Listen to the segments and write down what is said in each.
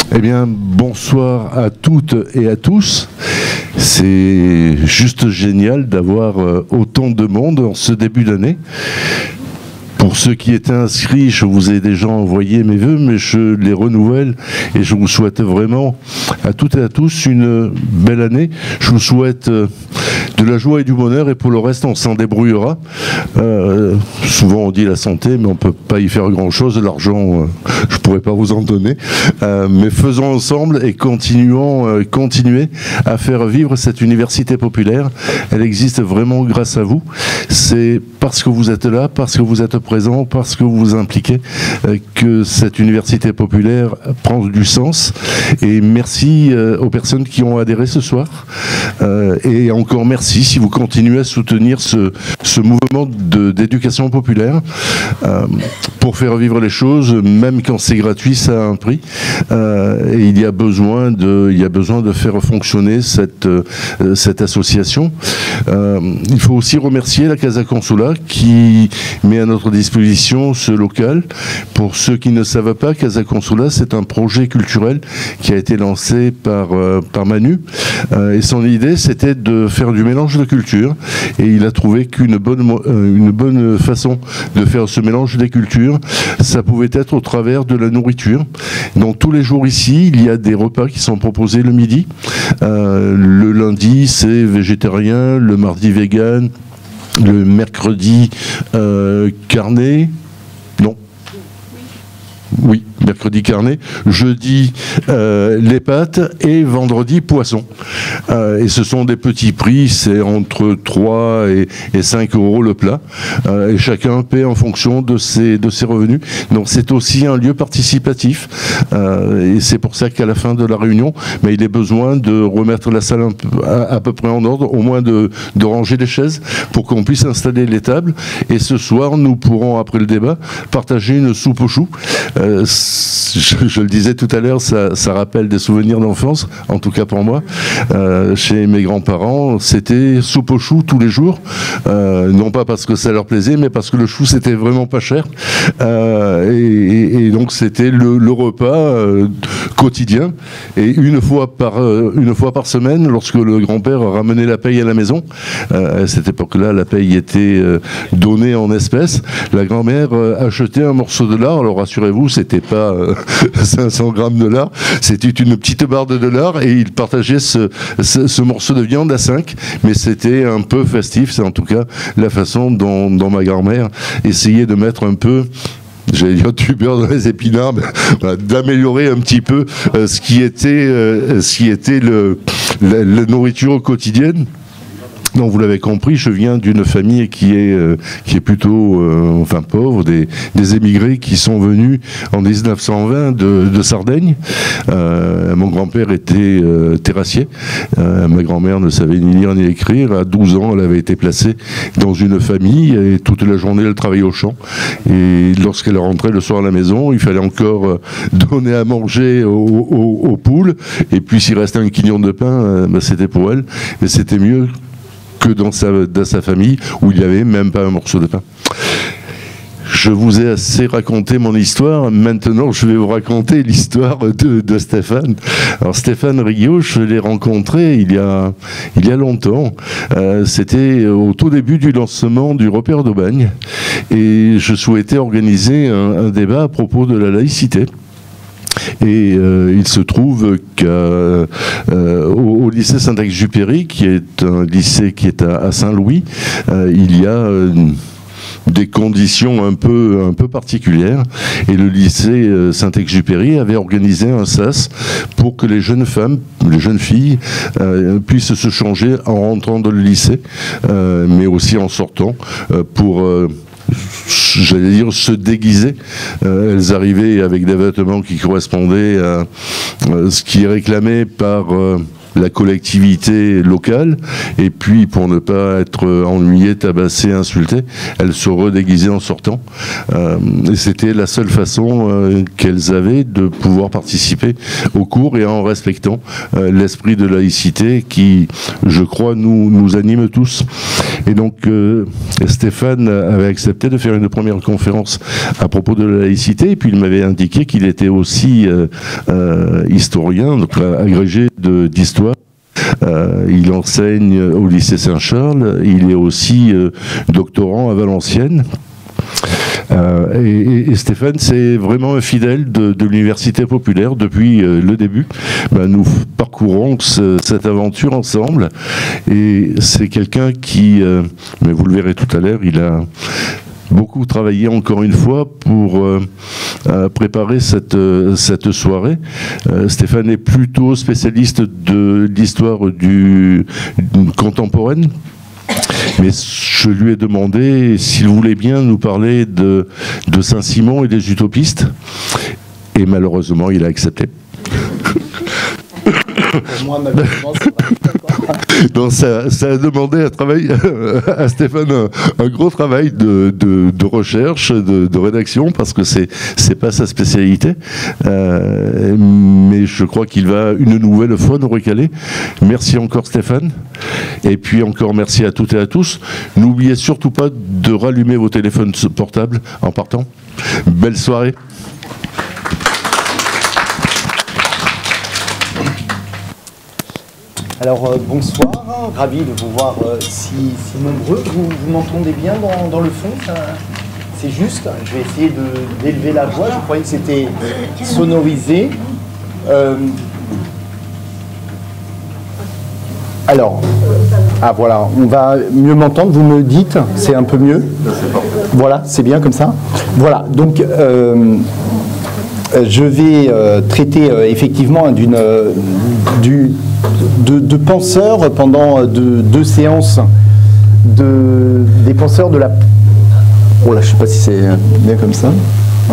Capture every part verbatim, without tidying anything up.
Eh bien, bonsoir à toutes et à tous. C'est juste génial d'avoir autant de monde en ce début d'année. Pour ceux qui étaient inscrits, je vous ai déjà envoyé mes vœux, mais je les renouvelle et je vous souhaite vraiment à toutes et à tous une belle année. Je vous souhaite de la joie et du bonheur, et pour le reste, on s'en débrouillera. Euh, souvent, on dit la santé, mais on ne peut pas y faire grand-chose. L'argent, euh, je ne pourrais pas vous en donner. Euh, mais faisons ensemble et continuons, euh, continuez à faire vivre cette université populaire. Elle existe vraiment grâce à vous. C'est parce que vous êtes là, parce que vous êtes présent, parce que vous vous impliquez, euh, que cette université populaire prend du sens. Et merci euh, aux personnes qui ont adhéré ce soir. Euh, et encore merci si vous continuez à soutenir ce, ce mouvement d'éducation populaire. Euh, pour faire vivre les choses, même quand c'est gratuit, ça a un prix. Euh, et il y a besoin de, il y a besoin de faire fonctionner cette, euh, cette association. Euh, il faut aussi remercier la Casa Consulat qui met à notre disposition ce local. Pour ceux qui ne savent pas, Casa Consulat, c'est un projet culturel qui a été lancé par, euh, par Manu. Euh, et son idée, c'était de faire du mélange de cultures. Et il a trouvé qu'une bonne, euh, une bonne façon de faire ce mélange des cultures, ça pouvait être au travers de la nourriture. Donc tous les jours ici, il y a des repas qui sont proposés le midi. Euh, le lundi, c'est végétarien, le mardi vegan, le mercredi euh, carné. Non. Oui, mercredi carné, jeudi euh, les pâtes et vendredi poisson. Euh, et ce sont des petits prix, c'est entre trois et, et cinq euros le plat. Euh, et chacun paie en fonction de ses, de ses revenus. Donc c'est aussi un lieu participatif. Euh, et c'est pour ça qu'à la fin de la réunion, mais il est besoin de remettre la salle un peu, à, à peu près en ordre, au moins de, de ranger les chaises pour qu'on puisse installer les tables. Et ce soir, nous pourrons, après le débat, partager une soupe aux choux. Euh, je, je le disais tout à l'heure, ça, ça rappelle des souvenirs d'enfance, en tout cas pour moi. Euh, chez mes grands-parents, c'était soupe aux choux tous les jours, euh, non pas parce que ça leur plaisait, mais parce que le chou c'était vraiment pas cher. Euh, et, et donc c'était le, le repas euh, quotidien. Et une fois par euh, une fois par semaine, lorsque le grand-père ramenait la paye à la maison, euh, à cette époque-là, la paye était euh, donnée en espèces. La grand-mère euh, achetait un morceau de lard. Alors rassurez-vous, c'était pas euh, cinq cents grammes de lard, c'était une petite barre de lard, et il partageait ce, ce, ce morceau de viande à cinq, mais c'était un peu festif. C'est en tout cas la façon dont, dont ma grand-mère essayait de mettre un peu, j'allais dire du beurre dans les épinards, mais, voilà, d'améliorer un petit peu euh, ce qui était, euh, ce qui était le, la, la nourriture quotidienne. Donc vous l'avez compris, je viens d'une famille qui est, euh, qui est plutôt euh, enfin pauvre, des, des émigrés qui sont venus en mille neuf cent vingt de, de Sardaigne. Euh, mon grand-père était euh, terrassier, euh, ma grand-mère ne savait ni lire ni écrire. À douze ans, elle avait été placée dans une famille et toute la journée elle travaillait au champ. Et lorsqu'elle rentrait le soir à la maison, il fallait encore euh, donner à manger aux, aux, aux poules, et puis s'il restait un quignon de pain, euh, ben, c'était pour elle, mais c'était mieux que dans sa, dans sa famille où il n'y avait même pas un morceau de pain. Je vous ai assez raconté mon histoire. Maintenant, je vais vous raconter l'histoire de, de Stéphane. Alors, Stéphane Rigaud, je l'ai rencontré il y a, il y a longtemps. Euh, C'était au tout début du lancement du repère d'Aubagne. Et je souhaitais organiser un, un débat à propos de la laïcité. Et euh, il se trouve qu'au euh, au lycée Saint-Exupéry, qui est un lycée qui est à, à Saint-Louis, euh, il y a euh, des conditions un peu, un peu particulières. Et le lycée euh, Saint-Exupéry avait organisé un sas pour que les jeunes femmes, les jeunes filles, euh, puissent se changer en rentrant dans le lycée, euh, mais aussi en sortant, euh, pour... Euh, j'allais dire se déguiser. Euh, elles arrivaient avec des vêtements qui correspondaient à, à ce qui est réclamé par euh, la collectivité locale, et puis pour ne pas être ennuyée, tabassée, insultée, elles se redéguisaient en sortant. Euh, et c'était la seule façon euh, qu'elles avaient de pouvoir participer au cours, et en respectant euh, l'esprit de laïcité qui, je crois, nous, nous anime tous. Et donc euh, Stéphane avait accepté de faire une première conférence à propos de la laïcité, et puis il m'avait indiqué qu'il était aussi euh, euh, historien, donc agrégé d'histoire. Euh, il enseigne au lycée Saint-Charles, il est aussi euh, doctorant à Valenciennes. Euh, et, et Stéphane, c'est vraiment un fidèle de, de l'université populaire depuis euh, le début. Ben, nous parcourons ce, cette aventure ensemble, et c'est quelqu'un qui, euh, mais vous le verrez tout à l'heure, il a beaucoup travaillé encore une fois pour euh, euh, préparer cette, euh, cette soirée. Euh, Stéphane est plutôt spécialiste de l'histoire du, du contemporaine. Mais je lui ai demandé s'il voulait bien nous parler de, de Saint-Simon et des utopistes. Et malheureusement, il a accepté. Pour moi, ma Donc ça, ça a demandé à, travail, à Stéphane un, un gros travail de, de, de recherche, de, de rédaction, parce que c'est c'est pas sa spécialité. Euh, mais je crois qu'il va une nouvelle fois nous récaler. Merci encore Stéphane. Et puis encore merci à toutes et à tous. N'oubliez surtout pas de rallumer vos téléphones portables en partant. Belle soirée. Alors euh, bonsoir, ravi de vous voir euh, si, si nombreux. Vous, vous m'entendez bien dans, dans le fond? C'est juste, je vais essayer d'élever la voix, je croyais que c'était sonorisé. Euh, alors, ah voilà, on va mieux m'entendre, vous me dites, c'est un peu mieux? Voilà, c'est bien comme ça. Voilà, donc... Euh, je vais euh, traiter euh, effectivement d'une, euh, du, de, de penseurs pendant de, deux séances, de, des penseurs de la... Oh là, je ne sais pas si c'est bien comme ça. Ouais.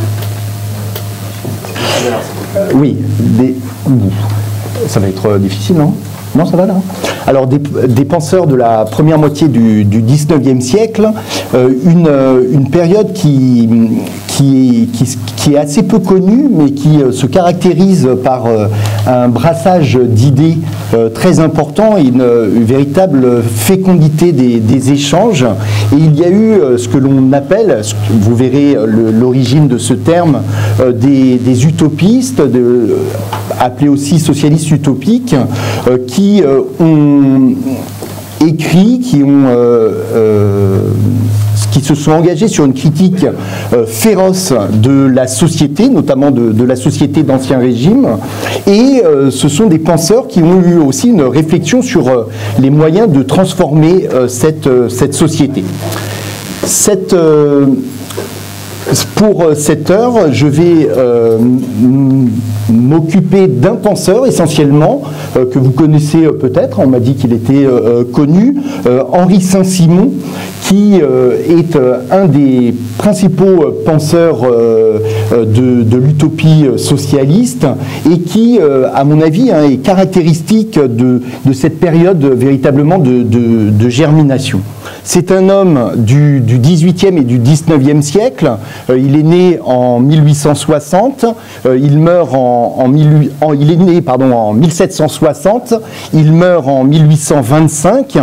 Oui, des... ça va être difficile, non? Non, ça va là. Alors, des, des penseurs de la première moitié du, du dix-neuvième siècle, euh, une, une période qui, qui, qui, qui est assez peu connue, mais qui euh, se caractérise par euh, un brassage d'idées euh, très important et une, une véritable fécondité des, des échanges. Et il y a eu euh, ce que l'on appelle, vous verrez l'origine de ce terme, euh, des, des utopistes, de, euh, appelés aussi socialistes utopiques, euh, qui euh, ont écrit, qui ont euh, euh, qui se sont engagés sur une critique euh, féroce de la société, notamment de, de la société d'Ancien Régime, et euh, ce sont des penseurs qui ont eu aussi une réflexion sur euh, les moyens de transformer euh, cette, euh, cette société. Cette, euh, pour cette heure, je vais euh, m'occuper d'un penseur essentiellement, euh, que vous connaissez euh, peut-être, on m'a dit qu'il était euh, connu, euh, Henri Saint-Simon, qui euh, est euh, un des principaux penseurs euh, de, de l'utopie socialiste et qui, euh, à mon avis, hein, est caractéristique de, de cette période véritablement de, de, de germination. C'est un homme du, du dix-huitième et du dix-neuvième siècle. Euh, il est né en mille huit cent soixante. Euh, il meurt en, en, mille, en il est né pardon en mille sept cent soixante. Il meurt en mille huit cent vingt-cinq.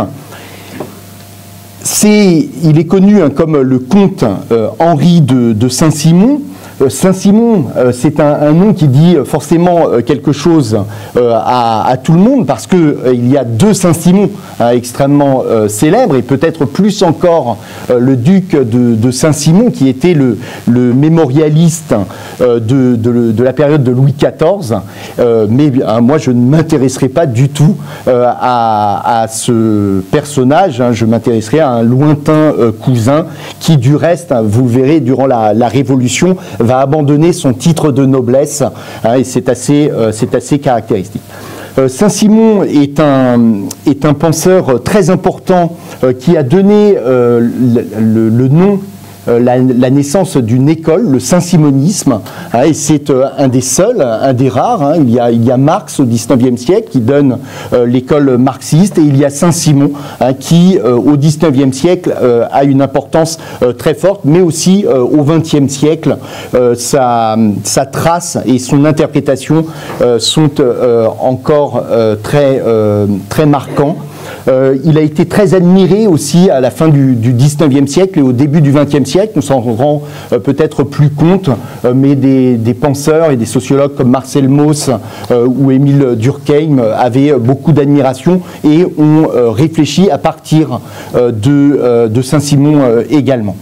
C'est, il est connu hein, comme le comte euh, Henri de, de Saint-Simon. Euh, Saint-Simon, euh, c'est un, un nom qui dit forcément euh, quelque chose euh, à, à tout le monde, parce qu'il euh, y a deux Saint-Simon hein, extrêmement euh, célèbres, et peut-être plus encore euh, le duc de, de Saint-Simon, qui était le, le mémorialiste euh, de, de, de la période de Louis quatorze. Euh, mais hein, moi, je ne m'intéresserai pas du tout euh, à, à ce personnage. Hein, je m'intéresserai à un lointain euh, cousin qui, du reste, hein, vous le verrez, durant la, la Révolution, va abandonner son titre de noblesse, hein, et c'est assez, euh, c'est assez caractéristique. Euh, Saint-Simon est un, est un penseur très important euh, qui a donné euh, le, le, le nom euh, la, la naissance d'une école, le saint-simonisme, hein, et c'est euh, un des seuls, un des rares. Hein, il, y a, il y a Marx au dix-neuvième siècle qui donne euh, l'école marxiste, et il y a Saint-Simon hein, qui, euh, au dix-neuvième siècle, euh, a une importance euh, très forte, mais aussi euh, au vingtième siècle, euh, sa, sa trace et son interprétation euh, sont euh, encore euh, très, euh, très marquants. Euh, il a été très admiré aussi à la fin du, du dix-neuvième siècle et au début du vingtième siècle. On s'en rend euh, peut-être plus compte, euh, mais des, des penseurs et des sociologues comme Marcel Mauss euh, ou Émile Durkheim avaient beaucoup d'admiration et ont euh, réfléchi à partir euh, de, euh, de Saint-Simon euh, également.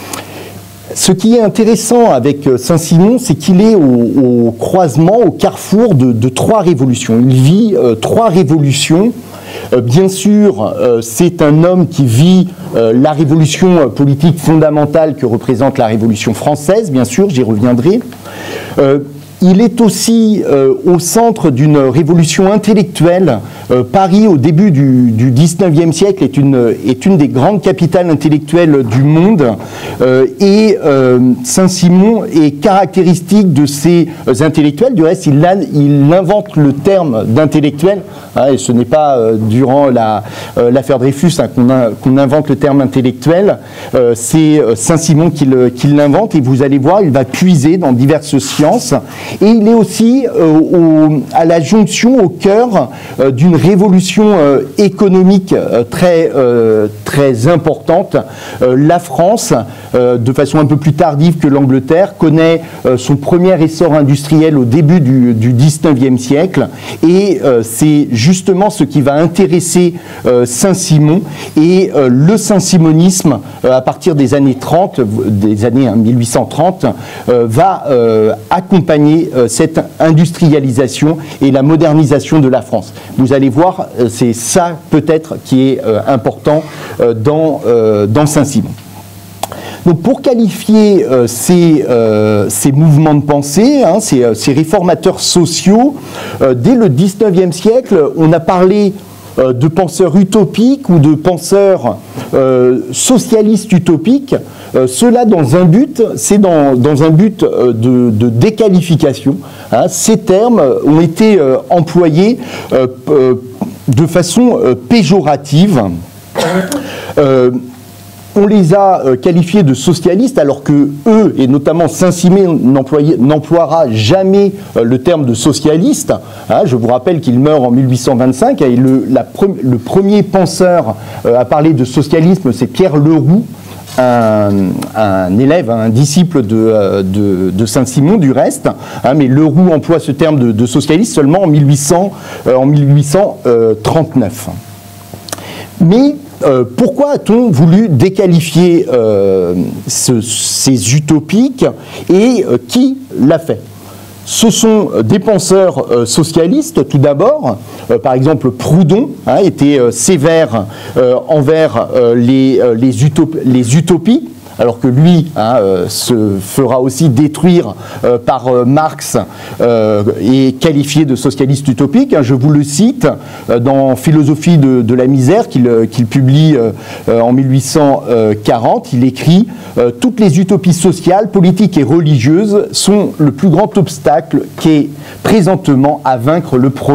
Ce qui est intéressant avec Saint-Simon, c'est qu'il est au, au croisement, au carrefour de, de trois révolutions. Il vit euh, trois révolutions. Euh, bien sûr, euh, c'est un homme qui vit euh, la révolution politique fondamentale que représente la Révolution française, bien sûr, j'y reviendrai. Euh, Il est aussi euh, au centre d'une révolution intellectuelle. Euh, Paris, au début du, du dix-neuvième siècle, est une, est une des grandes capitales intellectuelles du monde. Euh, et euh, Saint-Simon est caractéristique de ces euh, intellectuels. Du reste, il, a, il invente le terme d'intellectuel. Hein, et ce n'est pas euh, durant la, euh, l'affaire Dreyfus hein, qu'on, a, qu'on invente le terme intellectuel. Euh, C'est euh, Saint-Simon qui, le, qui l'invente. Et vous allez voir, il va puiser dans diverses sciences. Et il est aussi euh, au, à la jonction, au cœur euh, d'une révolution euh, économique euh, très, euh, très importante. Euh, la France, euh, de façon un peu plus tardive que l'Angleterre, connaît euh, son premier essor industriel au début du, du dix-neuvième siècle. Et euh, c'est justement ce qui va intéresser euh, Saint-Simon. Et euh, le saint-simonisme, euh, à partir des années trente, des années hein, mille huit cent trente, euh, va euh, accompagner cette industrialisation et la modernisation de la France. Vous allez voir, c'est ça peut-être qui est important dans, dans Saint-Simon. Donc pour qualifier euh, ces, euh, ces mouvements de pensée, hein, ces, ces réformateurs sociaux, euh, dès le dix-neuvième siècle, on a parlé euh, de penseurs utopiques ou de penseurs euh, socialistes utopiques. Euh, cela dans un but, c'est dans, dans un but euh, de, de déqualification. Hein. Ces termes ont été euh, employés euh, euh, de façon euh, péjorative. Euh, On les a euh, qualifiés de socialistes alors que eux, et notamment Saint-Simon, n'emploiera jamais euh, le terme de socialiste. Hein, je vous rappelle qu'il meurt en mille huit cent vingt-cinq et le, la pre le premier penseur euh, à parler de socialisme, c'est Pierre Leroux, un, un élève, un disciple de, de, de Saint-Simon du reste. Hein, mais Leroux emploie ce terme de, de socialiste seulement en mille huit cents, euh, en mille huit cent trente-neuf. Mais Euh, pourquoi a-t-on voulu déqualifier euh, ce, ces utopiques et euh, qui l'a fait? Ce sont des penseurs euh, socialistes, tout d'abord. Euh, par exemple, Proudhon hein, était euh, sévère euh, envers euh, les, euh, les, utop les utopies, alors que lui hein, euh, se fera aussi détruire euh, par euh, Marx euh, et qualifié de socialiste utopique. Hein, je vous le cite euh, dans Philosophie de, de la misère qu'il euh, qu'il publie euh, euh, en mille huit cent quarante. Il écrit euh, « Toutes les utopies sociales, politiques et religieuses sont le plus grand obstacle qu'est présentement à vaincre le progrès. »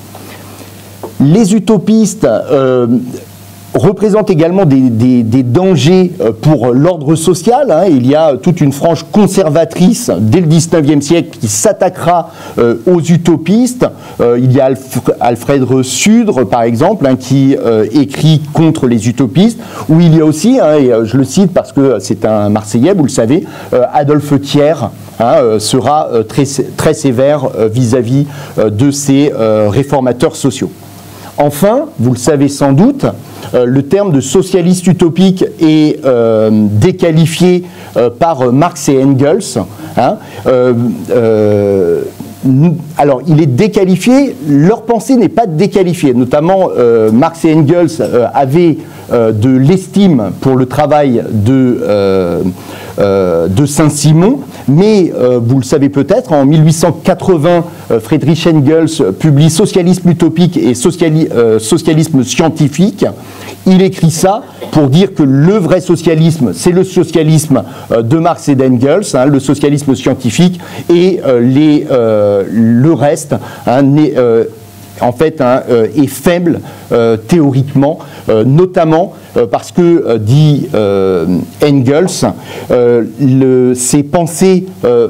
Les utopistes euh, représente également des, des, des dangers pour l'ordre social. Hein. Il y a toute une frange conservatrice dès le dix-neuvième siècle qui s'attaquera euh, aux utopistes. Euh, il y a Alf Alfred Sudre, par exemple, hein, qui euh, écrit contre les utopistes, où il y a aussi, hein, et je le cite parce que c'est un Marseillais, vous le savez, euh, Adolphe Thiers hein, euh, sera euh, très, très sévère euh, vis-à-vis euh, de ces euh, réformateurs sociaux. Enfin, vous le savez sans doute, euh, le terme de socialiste utopique est euh, déqualifié euh, par Marx et Engels. Hein, euh, euh, alors, il est déqualifié, leur pensée n'est pas déqualifiée. Notamment, euh, Marx et Engels euh, avaient euh, de l'estime pour le travail de, euh, euh, de Saint-Simon, mais euh, vous le savez peut-être, en mille huit cent quatre-vingts, euh, Friedrich Engels publie Socialisme utopique et sociali euh, socialisme scientifique. Il écrit ça pour dire que le vrai socialisme, c'est le socialisme euh, de Marx et d'Engels, hein, le socialisme scientifique, et euh, les, euh, le reste, hein, n'est, euh, en fait, hein, euh, est faible euh, théoriquement, euh, notamment euh, parce que, euh, dit euh, Engels, euh, le, ces pensées euh,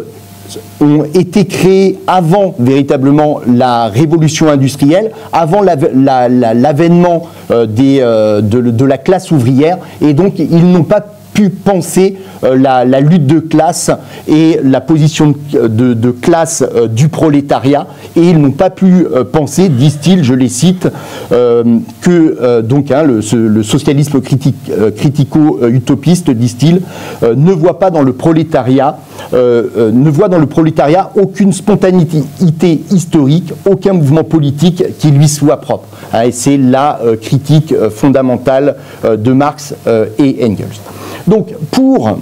ont été créées avant véritablement la révolution industrielle, avant l'avènement la, la, la, euh, euh, de, de la classe ouvrière, et donc ils n'ont pas pu penser euh, la, la lutte de classe et la position de, de, de classe euh, du prolétariat, et ils n'ont pas pu euh, penser, disent-ils, je les cite, euh, que euh, donc hein, le, ce, le socialisme critique, euh, critico-utopiste, disent-ils, euh, ne voit pas dans le prolétariat, euh, euh, ne voit dans le prolétariat aucune spontanéité historique, aucun mouvement politique qui lui soit propre. Hein, et c'est la euh, critique euh, fondamentale euh, de Marx euh, et Engels. Donc, pour,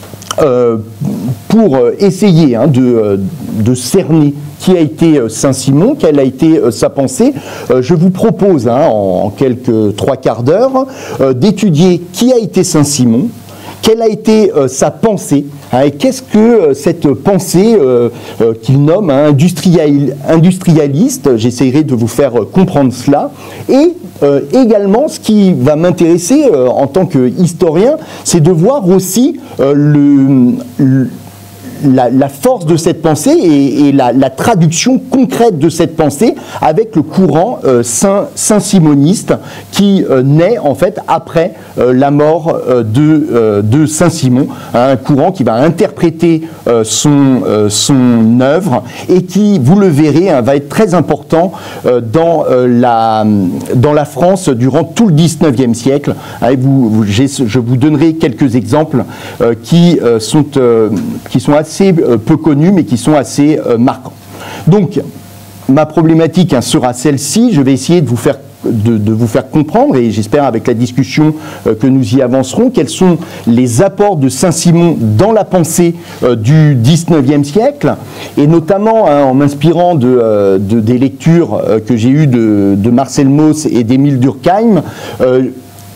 euh, pour essayer hein, de, de cerner qui a été Saint-Simon, quelle a été euh, sa pensée, euh, je vous propose, hein, en, en quelques trois quarts d'heure, euh, d'étudier qui a été Saint-Simon, quelle a été euh, sa pensée, hein, et qu'est-ce que euh, cette pensée euh, euh, qu'il nomme hein, industrial, industrialiste, j'essaierai de vous faire euh, comprendre cela, et euh, également ce qui va m'intéresser euh, en tant qu'historien, c'est de voir aussi euh, le, le La, la force de cette pensée et, et la, la traduction concrète de cette pensée avec le courant euh, saint, saint-simoniste qui euh, naît en fait après euh, la mort euh, de, euh, de Saint-Simon, hein, un courant qui va interpréter euh, son, euh, son œuvre et qui, vous le verrez, hein, va être très important euh, dans, euh, la, dans la France durant tout le dix-neuvième siècle. Hein, et vous, vous, je vous donnerai quelques exemples euh, qui, euh, sont, euh, qui sont assez assez peu connus, mais qui sont assez euh, marquants. Donc, ma problématique hein, sera celle-ci. Je vais essayer de vous faire, de, de vous faire comprendre, et j'espère avec la discussion euh, que nous y avancerons, quels sont les apports de Saint-Simon dans la pensée euh, du dix-neuvième siècle, et notamment hein, en m'inspirant de, euh, de, des lectures euh, que j'ai eues de, de Marcel Mauss et d'Émile Durkheim. Euh,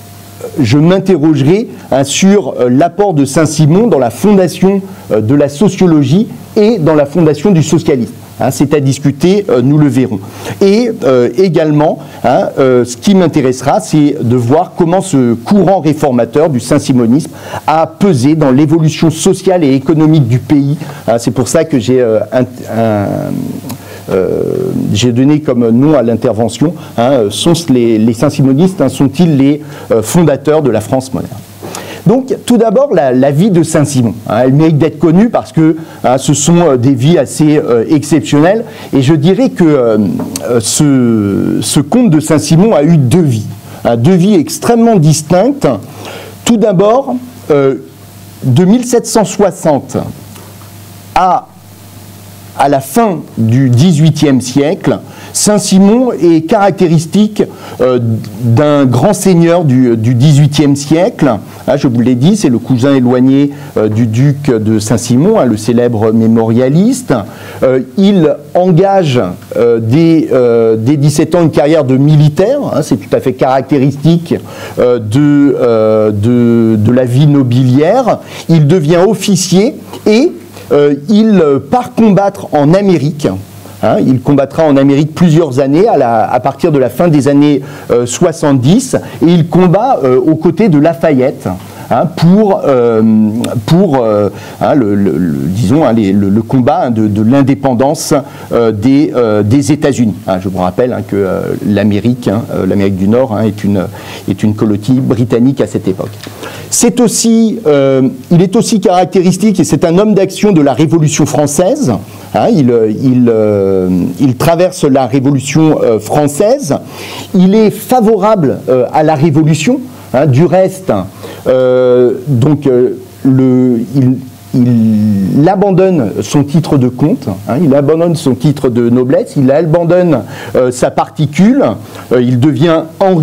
je m'interrogerai hein, sur euh, l'apport de Saint-Simon dans la fondation euh, de la sociologie et dans la fondation du socialisme. Hein, c'est à discuter, euh, nous le verrons. Et euh, également, hein, euh, ce qui m'intéressera, c'est de voir comment ce courant réformateur du saint-simonisme a pesé dans l'évolution sociale et économique du pays. Hein, c'est pour ça que j'ai euh, un... un Euh, j'ai donné comme nom à l'intervention, hein, sont les, les saint-simonistes, hein, sont-ils les euh, fondateurs de la France moderne? Donc, tout d'abord, la, la vie de Saint-Simon. Hein, elle mérite d'être connue parce que hein, ce sont euh, des vies assez euh, exceptionnelles. Et je dirais que euh, ce, ce comte de Saint-Simon a eu deux vies, hein, deux vies extrêmement distinctes. Tout d'abord, euh, de mille sept cent soixante à à la fin du dix-huitième siècle, Saint-Simon est caractéristique euh, d'un grand seigneur du, du dix-huitième siècle. Hein, je vous l'ai dit, c'est le cousin éloigné euh, du duc de Saint-Simon, hein, le célèbre mémorialiste. Euh, il engage euh, dès, euh, dès dix-sept ans une carrière de militaire, hein, c'est tout à fait caractéristique euh, de, euh, de, de la vie nobiliaire. Il devient officier et Euh, il part combattre en Amérique. Hein, il combattra en Amérique plusieurs années, à, la, à partir de la fin des années euh, soixante-dix, et il combat euh, aux côtés de Lafayette. Hein, pour, euh, pour euh, hein, le, le, le, disons, hein, les, le, le combat hein, de, de l'indépendance euh, des, euh, des États-Unis. Hein, je vous rappelle hein, que euh, l'Amérique, hein, euh, l'Amérique du Nord, hein, est, une, est une colonie britannique à cette époque. C'est aussi, euh, il est aussi caractéristique, et c'est un homme d'action de la Révolution française. Hein, il, il, euh, il traverse la Révolution euh, française. Il est favorable euh, à la Révolution. Hein, du reste, euh, donc, euh, le, il, il abandonne son titre de comte, hein, il abandonne son titre de noblesse, il abandonne euh, sa particule, euh, il devient Henri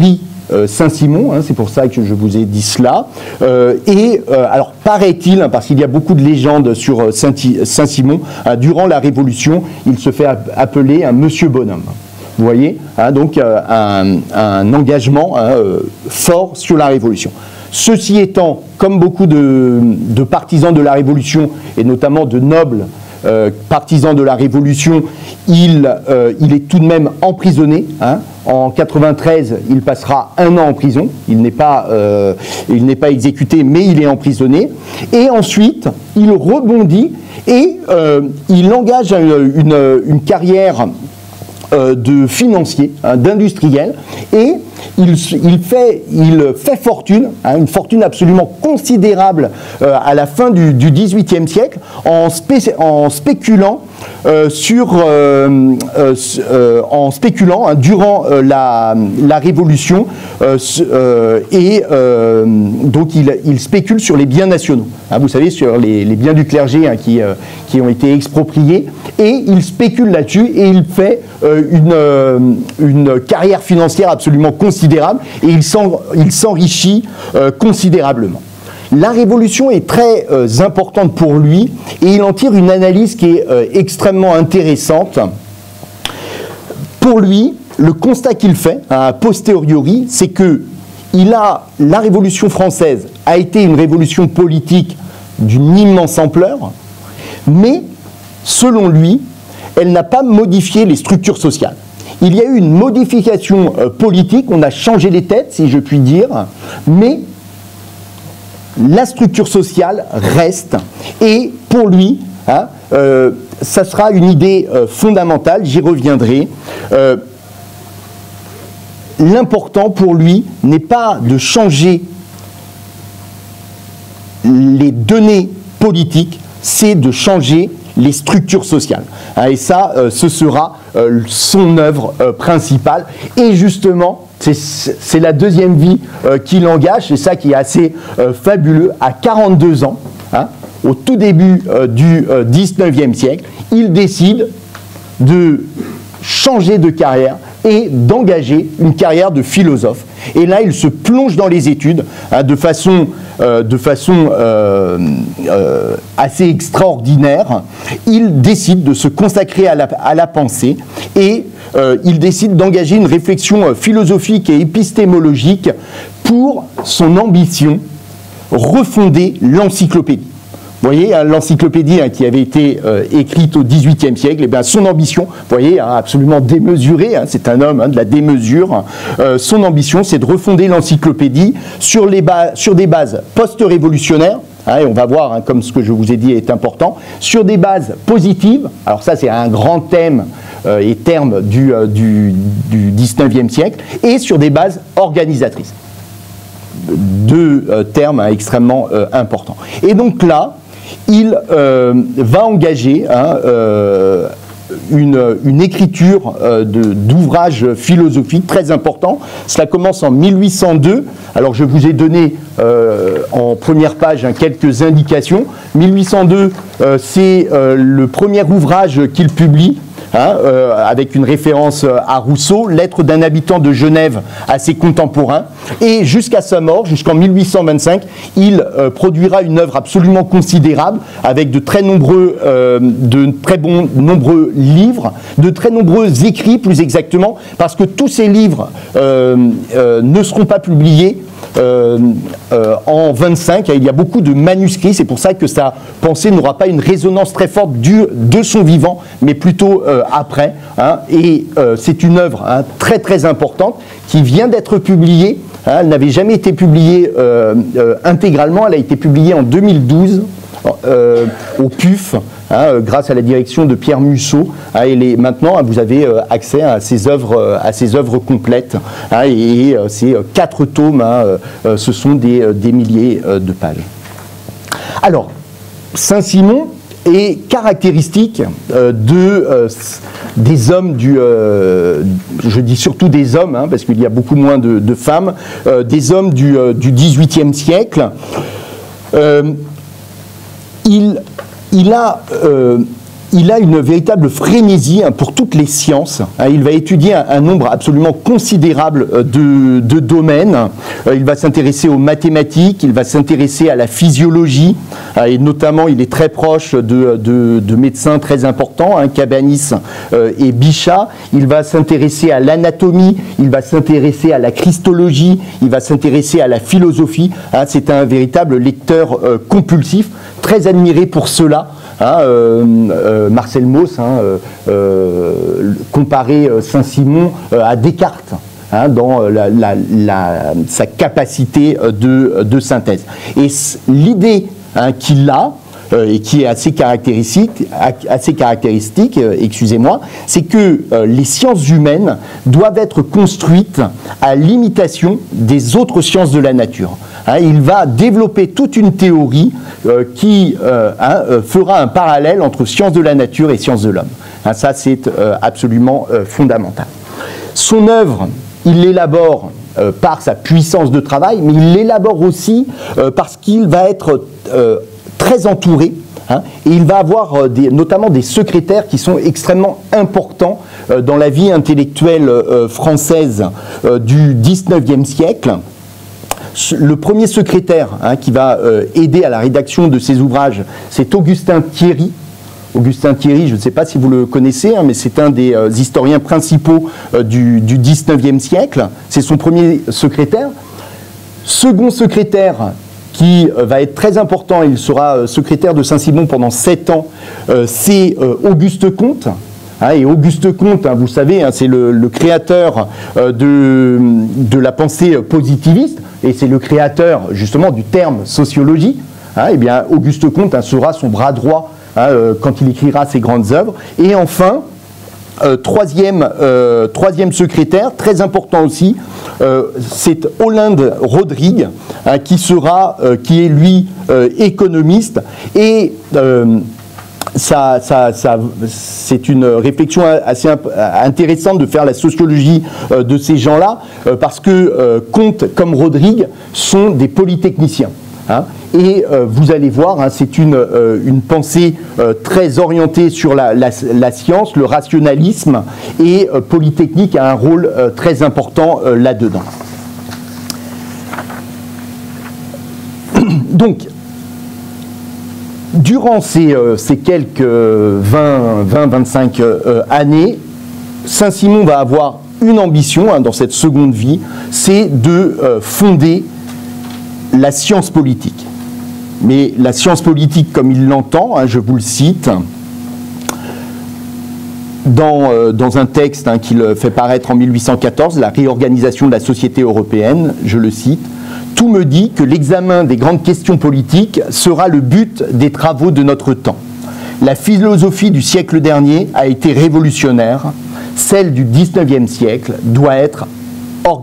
euh, Saint-Simon, hein, c'est pour ça que je vous ai dit cela. Euh, et euh, alors paraît-il, hein, parce qu'il y a beaucoup de légendes sur Saint-Simon, hein, durant la Révolution, il se fait appeler un Monsieur Bonhomme. Vous voyez, hein, donc euh, un, un engagement hein, euh, fort sur la Révolution. Ceci étant, comme beaucoup de, de partisans de la Révolution, et notamment de nobles euh, partisans de la Révolution, il, euh, il est tout de même emprisonné. Hein. En quatre-vingt-treize, il passera un an en prison. Il n'est pas, euh, il n'est pas exécuté, mais il est emprisonné. Et ensuite, il rebondit et euh, il engage une, une, une carrière Euh, de financier, hein, d'industriel, et il, il, fait, il fait fortune, hein, une fortune absolument considérable euh, à la fin du, du dix-huitième siècle, en, spé, en spéculant euh, sur, euh, euh, en spéculant hein, durant euh, la, la Révolution, euh, euh, et euh, donc il, il spécule sur les biens nationaux. Hein, vous savez, sur les, les biens du clergé hein, qui, euh, qui ont été expropriés, et il spécule là-dessus et il fait euh, une, euh, une carrière financière absolument considérable, et il s'enrichit euh, considérablement. La Révolution est très euh, importante pour lui, et il en tire une analyse qui est euh, extrêmement intéressante. Pour lui, le constat qu'il fait, a posteriori, c'est que il a, la Révolution française a été une révolution politique d'une immense ampleur, mais selon lui, elle n'a pas modifié les structures sociales. Il y a eu une modification euh, politique, on a changé les têtes, si je puis dire, mais la structure sociale reste. Et pour lui, hein, euh, ça sera une idée euh, fondamentale, j'y reviendrai. Euh, L'important pour lui n'est pas de changer les données politiques, c'est de changer les structures sociales. Et ça, euh, ce sera euh, son œuvre euh, principale. Et justement, c'est la deuxième vie euh, qu'il engage. C'est ça qui est assez euh, fabuleux. À quarante-deux ans, hein, au tout début euh, du euh, dix-neuvième siècle, il décide de changer de carrière et d'engager une carrière de philosophe. Et là, il se plonge dans les études hein, de façon, euh, de façon euh, euh, assez extraordinaire. Il décide de se consacrer à la, à la pensée, et euh, il décide d'engager une réflexion philosophique et épistémologique pour son ambition, refonder l'encyclopédie. Vous voyez, hein, l'encyclopédie hein, qui avait été euh, écrite au dix-huitième siècle, et bien, son ambition, vous voyez, hein, absolument démesurée, hein, c'est un homme hein, de la démesure, euh, son ambition, c'est de refonder l'encyclopédie sur, sur des bases post-révolutionnaires, hein, et on va voir, hein, comme ce que je vous ai dit est important, sur des bases positives. Alors ça, c'est un grand thème euh, et terme du, euh, du, du dix-neuvième siècle, et sur des bases organisatrices. Deux euh, termes hein, extrêmement euh, importants. Et donc là, il euh, va engager hein, euh, une, une écriture euh, d'ouvrages philosophiques très importants. Cela commence en mille huit cent deux. Alors je vous ai donné euh, en première page hein, quelques indications. mille huit cent deux, euh, c'est euh, le premier ouvrage qu'il publie. Hein, euh, avec une référence à Rousseau, Lettre d'un habitant de Genève à ses contemporains, et jusqu'à sa mort, jusqu'en mille huit cent vingt-cinq, il euh, produira une œuvre absolument considérable, avec de très nombreux, euh, de très bons nombreux livres, de très nombreux écrits plus exactement, parce que tous ces livres euh, euh, ne seront pas publiés Euh, euh, en vingt-cinq, il y a beaucoup de manuscrits, c'est pour ça que sa pensée n'aura pas une résonance très forte du, de son vivant, mais plutôt euh, après. Hein, et euh, c'est une œuvre hein, très très importante qui vient d'être publiée. Hein, elle n'avait jamais été publiée euh, euh, intégralement, elle a été publiée en deux mille douze. Euh, au P U F, hein, euh, grâce à la direction de Pierre Musso. Hein, et les, maintenant, hein, vous avez euh, accès à ces œuvres, euh, à ces œuvres complètes. Hein, et et euh, ces euh, quatre tomes, hein, euh, ce sont des, euh, des milliers euh, de pages. Alors, Saint-Simon est caractéristique euh, de, euh, des hommes du... Euh, je dis surtout des hommes, hein, parce qu'il y a beaucoup moins de, de femmes, euh, des hommes du, euh, du dix-huitième siècle. Euh, Il, il, a, euh, il a une véritable frénésie hein, pour toutes les sciences. Hein, il va étudier un, un nombre absolument considérable de, de domaines. Euh, il va s'intéresser aux mathématiques, il va s'intéresser à la physiologie, hein, et notamment il est très proche de, de, de médecins très importants, hein, Cabanis euh, et Bichat. Il va s'intéresser à l'anatomie, il va s'intéresser à la christologie, il va s'intéresser à la philosophie. Hein, c'est un véritable lecteur euh, compulsif, très admiré pour cela. Hein, euh, euh, Marcel Mauss hein, euh, euh, comparait Saint-Simon euh, à Descartes hein, dans la, la, la, sa capacité de, de synthèse. Et l'idée hein, qu'il a, euh, et qui est assez caractéristique, assez caractéristique euh, excusez-moi, c'est que euh, les sciences humaines doivent être construites à l'imitation des autres sciences de la nature. Hein, il va développer toute une théorie euh, qui euh, hein, euh, fera un parallèle entre sciences de la nature et sciences de l'homme. Hein, ça, c'est euh, absolument euh, fondamental. Son œuvre, il l'élabore euh, par sa puissance de travail, mais il l'élabore aussi euh, parce qu'il va être euh, très entouré. Hein, et il va avoir euh, des, notamment des secrétaires qui sont extrêmement importants euh, dans la vie intellectuelle euh, française euh, du dix-neuvième siècle. Le premier secrétaire hein, qui va euh, aider à la rédaction de ces ouvrages, c'est Augustin Thierry. Augustin Thierry, je ne sais pas si vous le connaissez, hein, mais c'est un des euh, historiens principaux euh, du, du dix-neuvième siècle. C'est son premier secrétaire. Second secrétaire qui euh, va être très important, il sera euh, secrétaire de Saint-Simon pendant sept ans, euh, c'est euh, Auguste Comte. Hein, et Auguste Comte, hein, vous savez, hein, c'est le, le créateur euh, de, de la pensée positiviste, et c'est le créateur justement du terme sociologie. Hein, et bien, Auguste Comte hein, sera son bras droit hein, euh, quand il écrira ses grandes œuvres. Et enfin, euh, troisième, euh, troisième secrétaire, très important aussi, euh, c'est Olinde Rodrigue, hein, qui sera, euh, qui est lui euh, économiste et euh, Ça, ça, ça, c'est une réflexion assez intéressante de faire la sociologie euh, de ces gens-là, euh, parce que euh, Comte comme Rodrigue sont des polytechniciens. Hein, et euh, vous allez voir, hein, c'est une, euh, une pensée euh, très orientée sur la, la, la science, le rationalisme, et euh, Polytechnique a un rôle euh, très important euh, là-dedans. Donc, durant ces, euh, ces quelques vingt à vingt-cinq euh, années, Saint-Simon va avoir une ambition hein, dans cette seconde vie, c'est de euh, fonder la science politique. Mais la science politique comme il l'entend, hein, je vous le cite, dans, euh, dans un texte hein, qu'il fait paraître en mille huit cent quatorze, La réorganisation de la société européenne, je le cite, « Tout me dit que l'examen des grandes questions politiques sera le but des travaux de notre temps. La philosophie du siècle dernier a été révolutionnaire, celle du dix-neuvième siècle doit être organisatrice. »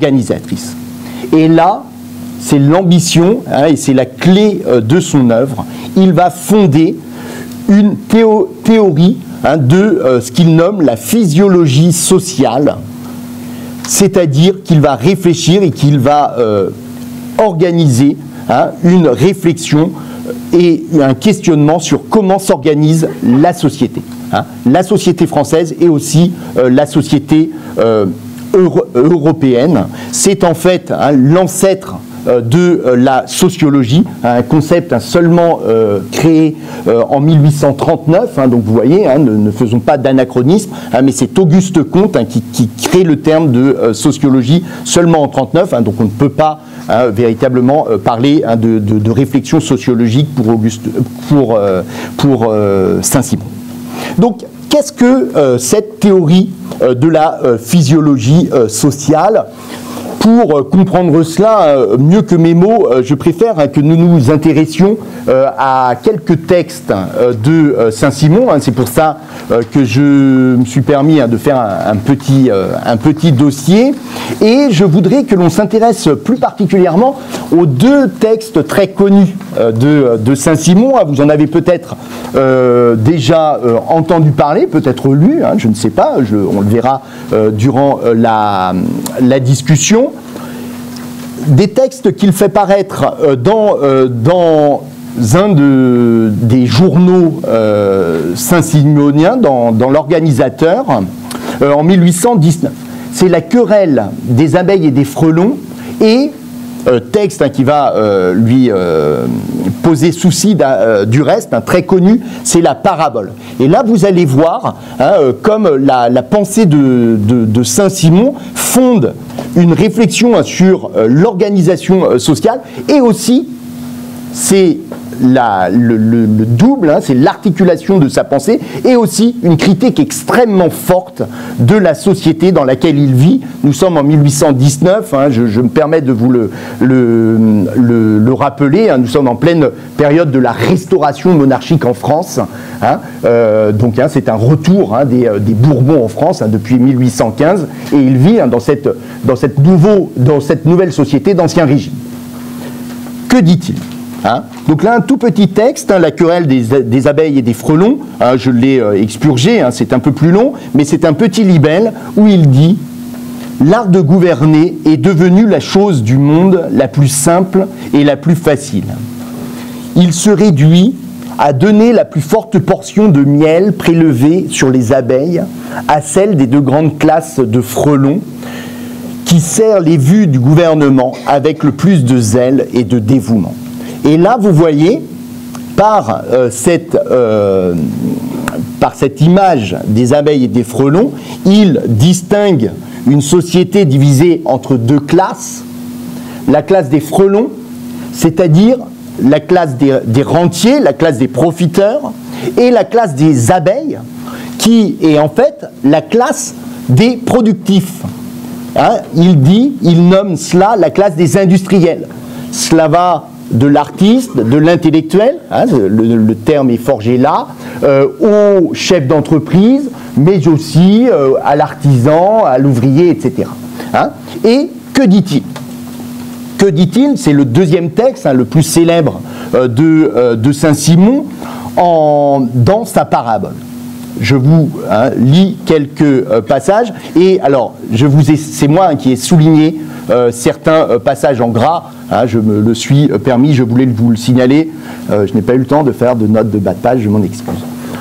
Et là, c'est l'ambition hein, et c'est la clé euh, de son œuvre. Il va fonder une théo théorie hein, de euh, ce qu'il nomme la physiologie sociale, c'est-à-dire qu'il va réfléchir et qu'il va euh, organiser hein, une réflexion et un questionnement sur comment s'organise la société. Hein, la société française et aussi euh, la société euh, euro européenne. C'est en fait hein, l'ancêtre de la sociologie, un concept hein, seulement euh, créé euh, en mille huit cent trente-neuf, hein, donc vous voyez, hein, ne, ne faisons pas d'anachronisme, hein, mais c'est Auguste Comte hein, qui, qui crée le terme de euh, sociologie seulement en trente-neuf, hein, donc on ne peut pas hein, véritablement euh, parler hein, de, de, de réflexion sociologique pour, Auguste, pour, euh, pour euh, Saint-Simon. Donc, qu'est-ce que euh, cette théorie euh, de la euh, physiologie euh, sociale ? Pour euh, comprendre cela euh, mieux que mes mots, euh, je préfère hein, que nous nous intéressions euh, à quelques textes euh, de euh, Saint-Simon. Hein, c'est pour ça euh, que je me suis permis hein, de faire un, un, petit, euh, un petit dossier. Et je voudrais que l'on s'intéresse plus particulièrement aux deux textes très connus euh, de, de Saint-Simon. Vous en avez peut-être euh, déjà euh, entendu parler, peut-être lu, hein, je ne sais pas, je, on le verra euh, durant euh, la, la discussion. Des textes qu'il fait paraître dans, euh, dans uns de, des journaux euh, saint-simoniens dans, dans l'Organisateur euh, en mille huit cent dix-neuf. C'est la querelle des abeilles et des frelons et euh, texte hein, qui va euh, lui euh, poser souci euh, du reste, hein, très connu, c'est la parabole. Et là, vous allez voir hein, euh, comme la, la pensée de, de, de Saint-Simon fonde une réflexion hein, sur euh, l'organisation euh, sociale et aussi, c'est La, le, le, le double, hein, c'est l'articulation de sa pensée et aussi une critique extrêmement forte de la société dans laquelle il vit. Nous sommes en mille huit cent dix-neuf, hein, je, je me permets de vous le, le, le, le rappeler, hein, nous sommes en pleine période de la restauration monarchique en France. Hein, euh, donc hein, c'est un retour hein, des, des Bourbons en France hein, depuis mille huit cent quinze et il vit hein, dans, cette, dans, cette nouveau, dans cette nouvelle société d'Ancien Régime. Que dit-il ? Hein, donc là, un tout petit texte, hein, la querelle des, des abeilles et des frelons, hein, je l'ai euh, expurgé, hein, c'est un peu plus long, mais c'est un petit libelle où il dit « L'art de gouverner est devenu la chose du monde la plus simple et la plus facile. Il se réduit à donner la plus forte portion de miel prélevée sur les abeilles à celle des deux grandes classes de frelons qui serrent les vues du gouvernement avec le plus de zèle et de dévouement. » Et là, vous voyez, par, euh, cette, euh, par cette image des abeilles et des frelons, il distingue une société divisée entre deux classes. La classe des frelons, c'est-à-dire la classe des, des rentiers, la classe des profiteurs, et la classe des abeilles, qui est en fait la classe des productifs. Hein, il dit, il nomme cela la classe des industriels. Cela va de l'artiste, de l'intellectuel, hein, le, le terme est forgé là, euh, au chef d'entreprise, mais aussi euh, à l'artisan, à l'ouvrier, et cetera. Hein, et que dit-il ? Que dit-il ? C'est le deuxième texte, hein, le plus célèbre euh, de, euh, de Saint-Simon, en, dans sa parabole. Je vous hein, lis quelques euh, passages, et alors, je vous ai, c'est moi hein, qui ai souligné euh, certains euh, passages en gras, hein, je me le suis euh, permis, je voulais vous le signaler, euh, je n'ai pas eu le temps de faire de notes de bas de page, je m'en excuse.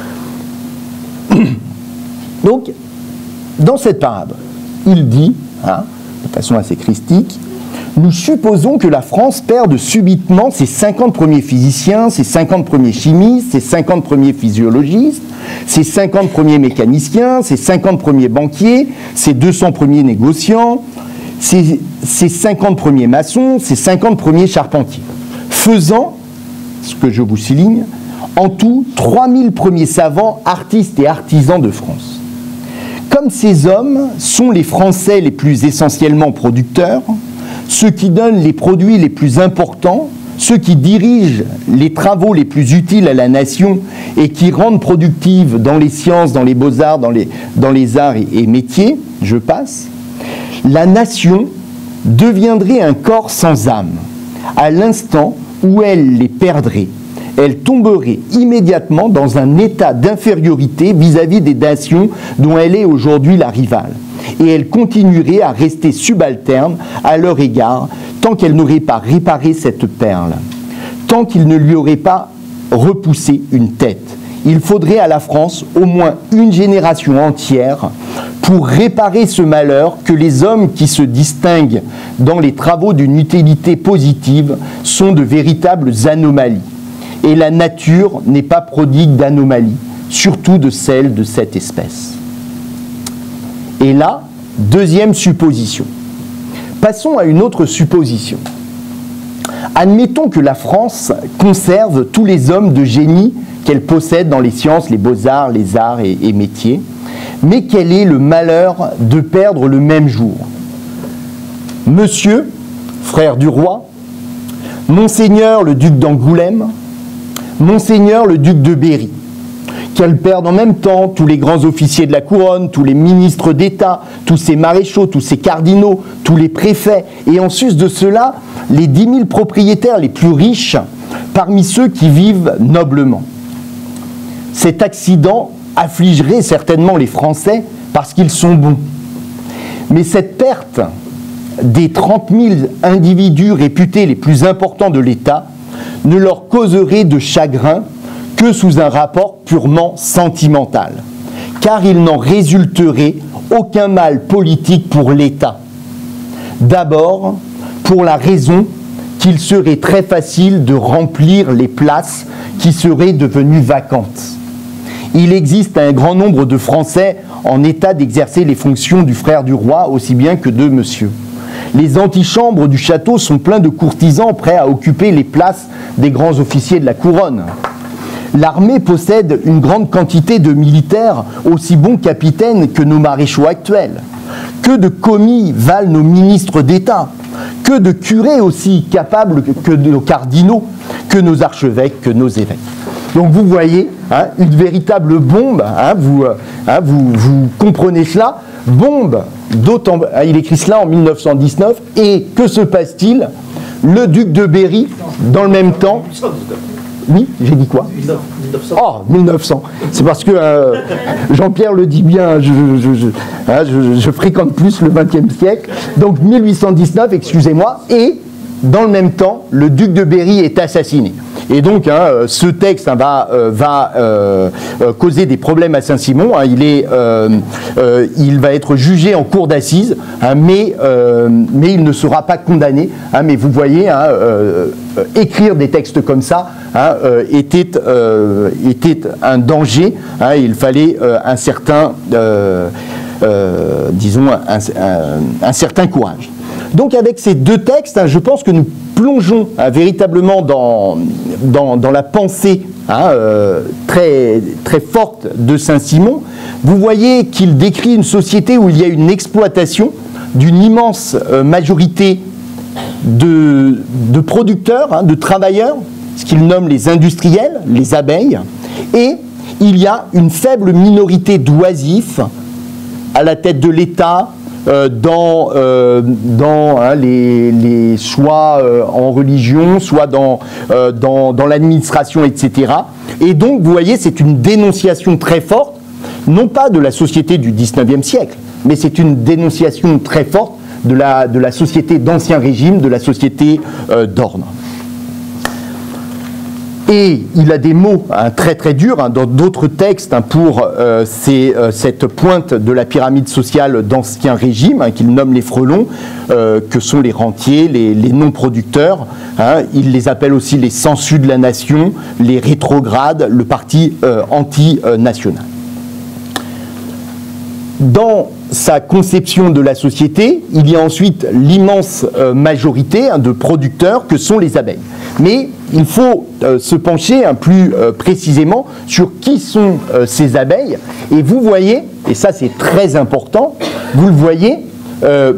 Donc, dans cette parabole, il dit, hein, de façon assez christique, nous supposons que la France perde subitement ses cinquante premiers physiciens, ses cinquante premiers chimistes, ses cinquante premiers physiologistes, ses cinquante premiers mécaniciens, ses cinquante premiers banquiers, ses deux cents premiers négociants, ses, ses cinquante premiers maçons, ses cinquante premiers charpentiers, faisant, ce que je vous souligne, en tout trois mille premiers savants, artistes et artisans de France. Comme ces hommes sont les Français les plus essentiellement producteurs, ceux qui donnent les produits les plus importants, ceux qui dirigent les travaux les plus utiles à la nation et qui rendent productives dans les sciences, dans les beaux-arts, dans les, dans les arts et, et métiers, je passe, la nation deviendrait un corps sans âme. À l'instant où elle les perdrait, elle tomberait immédiatement dans un état d'infériorité vis-à-vis des nations dont elle est aujourd'hui la rivale. Et elle continuerait à rester subalterne à leur égard tant qu'elle n'aurait pas réparé cette perle, tant qu'il ne lui aurait pas repoussé une tête. Il faudrait à la France au moins une génération entière pour réparer ce malheur que les hommes qui se distinguent dans les travaux d'une utilité positive sont de véritables anomalies. Et la nature n'est pas prodigue d'anomalies, surtout de celles de cette espèce. Et là, deuxième supposition. Passons à une autre supposition. Admettons que la France conserve tous les hommes de génie qu'elle possède dans les sciences, les beaux-arts, les arts et, et métiers, mais qu'elle ait le malheur de perdre le même jour. Monsieur, frère du roi, Monseigneur le duc d'Angoulême, Monseigneur le duc de Berry, qu'elle perde en même temps tous les grands officiers de la couronne, tous les ministres d'État, tous ces maréchaux, tous ces cardinaux, tous les préfets, et en sus de cela, les dix mille propriétaires les plus riches parmi ceux qui vivent noblement. Cet accident affligerait certainement les Français parce qu'ils sont bons. Mais cette perte des trente mille individus réputés les plus importants de l'État ne leur causerait de chagrin que sous un rapport purement sentimental, car il n'en résulterait aucun mal politique pour l'État. D'abord, pour la raison qu'il serait très facile de remplir les places qui seraient devenues vacantes. Il existe un grand nombre de Français en état d'exercer les fonctions du frère du roi aussi bien que de monsieur. Les antichambres du château sont pleins de courtisans prêts à occuper les places des grands officiers de la couronne. L'armée possède une grande quantité de militaires aussi bons capitaines que nos maréchaux actuels. Que de commis valent nos ministres d'État, que de curés aussi capables que nos cardinaux, que nos archevêques, que nos évêques. Donc vous voyez, hein, une véritable bombe, hein, vous, hein, vous, vous comprenez cela, bombe, d'autant, hein, il écrit cela en mille neuf cent dix-neuf, et que se passe-t-il? Le duc de Berry, dans le même temps... Oui, j'ai dit quoi? mille neuf cents. Oh, mille neuf cents. C'est parce que euh, Jean-Pierre le dit bien, je, je, je, hein, je, je fréquente plus le vingtième siècle. Donc mille huit cent dix-neuf, excusez-moi, et dans le même temps, le duc de Berry est assassiné. Et donc, hein, ce texte hein, va, euh, va euh, euh, causer des problèmes à Saint-Simon. Hein, il, est, euh, euh, il va être jugé en cour d'assises, hein, mais, euh, mais il ne sera pas condamné. Hein, mais vous voyez, hein, euh, euh, écrire des textes comme ça hein, euh, était, euh, était un danger. Hein, il fallait euh, un certain, euh, euh, disons, un, un, un certain courage. Donc avec ces deux textes, hein, je pense que nous plongeons hein, véritablement dans, dans, dans la pensée hein, euh, très, très forte de Saint-Simon. Vous voyez qu'il décrit une société où il y a une exploitation d'une immense euh, majorité de, de producteurs, hein, de travailleurs, ce qu'il nomme les industriels, les abeilles, et il y a une faible minorité d'oisifs à la tête de l'État, Euh, dans, euh, dans hein, les, les, soit euh, en religion, soit dans, euh, dans, dans l'administration, et cetera. Et donc, vous voyez, c'est une dénonciation très forte, non pas de la société du dix-neuvième siècle, mais c'est une dénonciation très forte de la, de la société d'Ancien Régime, de la société euh, d'Orne. Et il a des mots hein, très très durs hein, dans d'autres textes hein, pour euh, ces, euh, cette pointe de la pyramide sociale d'Ancien Régime hein, qu'il nomme les frelons, euh, que sont les rentiers, les, les non-producteurs. Hein, il les appelle aussi les sangsues de la nation, les rétrogrades, le parti euh, anti-national. Dans sa conception de la société, il y a ensuite l'immense euh, majorité hein, de producteurs que sont les abeilles. Mais il faut euh, se pencher hein, plus euh, précisément sur qui sont euh, ces abeilles. Et vous voyez, et ça c'est très important, vous le voyez, euh,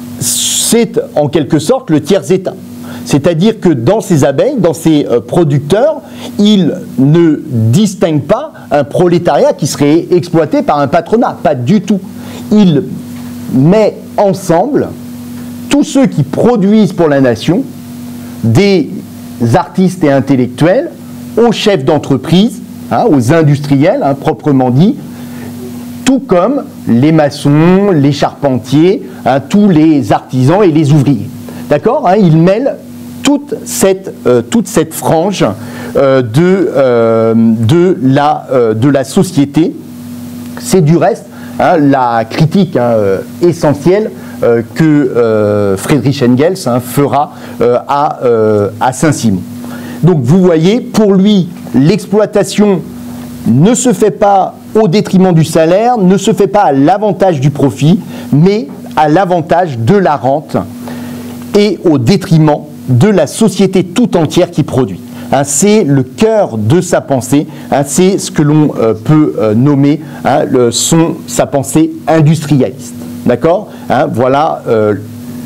c'est en quelque sorte le tiers-état. C'est-à-dire que dans ces abeilles, dans ces euh, producteurs, ils ne distinguent pas un prolétariat qui serait exploité par un patronat, pas du tout. Il met ensemble tous ceux qui produisent pour la nation, des artistes et intellectuels, aux chefs d'entreprise, hein, aux industriels, hein, proprement dit, tout comme les maçons, les charpentiers, hein, tous les artisans et les ouvriers. D'accord, hein, il mêle toute cette, euh, toute cette frange euh, de, euh, de, la, euh, de la société. C'est du reste hein, la critique hein, euh, essentielle euh, que euh, Friedrich Engels hein, fera euh, à, euh, à Saint-Simon. Donc vous voyez, pour lui, l'exploitation ne se fait pas au détriment du salaire, ne se fait pas à l'avantage du profit, mais à l'avantage de la rente et au détriment de la société tout entière qui produit. Hein, c'est le cœur de sa pensée, hein, c'est ce que l'on euh, peut euh, nommer hein, le, son, sa pensée industrialiste. D'accord hein, Voilà euh,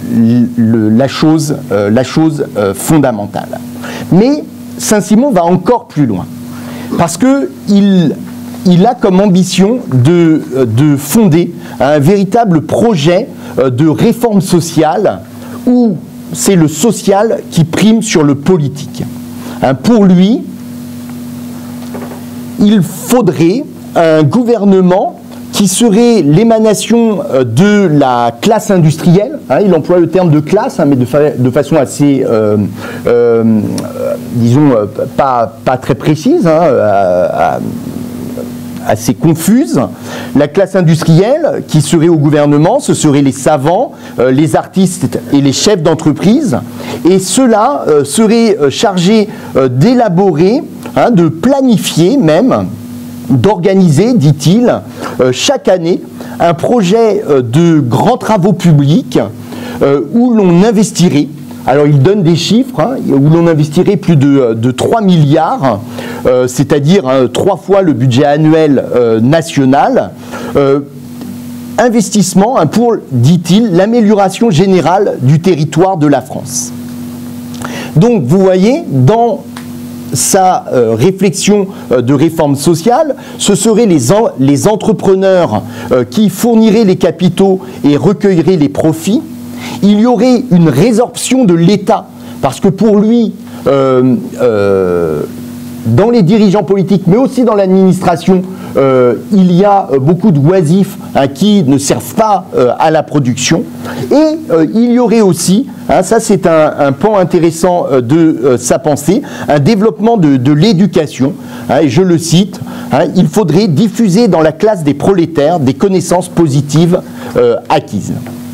le, la chose, euh, la chose euh, fondamentale. Mais Saint-Simon va encore plus loin, parce qu'il il a comme ambition de, de fonder un véritable projet de réforme sociale où c'est le social qui prime sur le politique. Hein, pour lui, il faudrait un gouvernement qui serait l'émanation de la classe industrielle. Hein, il emploie le terme de classe, hein, mais de, fa de façon assez, euh, euh, disons, pas, pas très précise, hein, à, à, assez confuse. La classe industrielle qui serait au gouvernement, ce seraient les savants, euh, les artistes et les chefs d'entreprise, et ceux-là euh, seraient chargés euh, d'élaborer, hein, de planifier même, d'organiser, dit-il, euh, chaque année un projet euh, de grands travaux publics euh, où l'on investirait. Alors, il donne des chiffres, hein, où l'on investirait plus de, de trois milliards, euh, c'est-à-dire hein, trois fois le budget annuel euh, national. Euh, investissement hein, pour, dit-il, l'amélioration générale du territoire de la France. Donc, vous voyez, dans sa euh, réflexion euh, de réforme sociale, ce seraient les, en, les entrepreneurs euh, qui fourniraient les capitaux et recueilleraient les profits. Il y aurait une résorption de l'État, parce que pour lui, euh, euh, dans les dirigeants politiques, mais aussi dans l'administration, euh, il y a beaucoup de oisifs hein, qui ne servent pas euh, à la production. Et euh, il y aurait aussi, hein, ça c'est un, un pan intéressant euh, de euh, sa pensée, un développement de, de l'éducation. Hein, et je le cite, hein, il faudrait diffuser dans la classe des prolétaires des connaissances positives euh, acquises.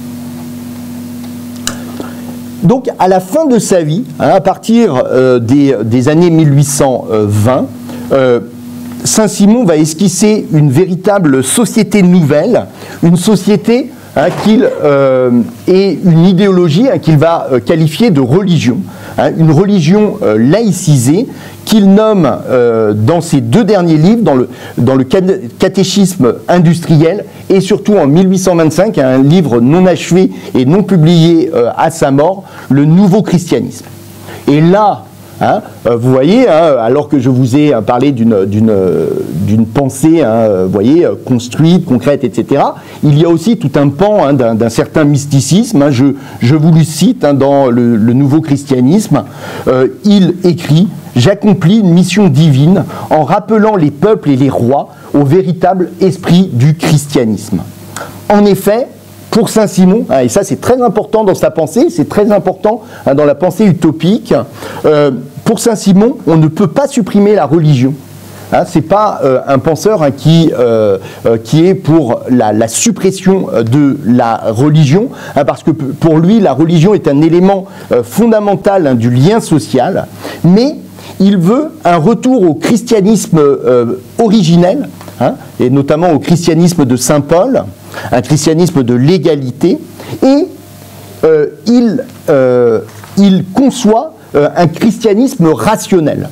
Donc, à la fin de sa vie, hein, à partir euh, des, des années mille huit cent vingt, euh, Saint-Simon va esquisser une véritable société nouvelle, une société hein, qu'il euh, et une idéologie hein, qu'il va euh, qualifier de religion, hein, une religion euh, laïcisée qu'il nomme euh, dans ses deux derniers livres, dans le, dans le catéchisme industriel et surtout en mille huit cent vingt-cinq, un livre non achevé et non publié euh, à sa mort, le Nouveau Christianisme. Et là, hein, vous voyez, hein, alors que je vous ai parlé d'une d'une pensée, hein, vous voyez, construite, concrète, et cetera, il y a aussi tout un pan hein, d'un certain mysticisme. Hein, je, je vous le cite hein, dans le, le Nouveau Christianisme. Euh, il écrit « J'accomplis une mission divine en rappelant les peuples et les rois au véritable esprit du christianisme. » En effet, pour Saint-Simon, hein, et ça c'est très important dans sa pensée, c'est très important hein, dans la pensée utopique, euh, pour Saint-Simon, on ne peut pas supprimer la religion. Hein, c'est pas euh, un penseur hein, qui, euh, euh, qui est pour la, la suppression de la religion, hein, parce que pour lui, la religion est un élément euh, fondamental hein, du lien social, mais il veut un retour au christianisme euh, originel, hein, et notamment au christianisme de Saint Paul, un christianisme de l'égalité, et euh, il, euh, il conçoit euh, un christianisme rationnel,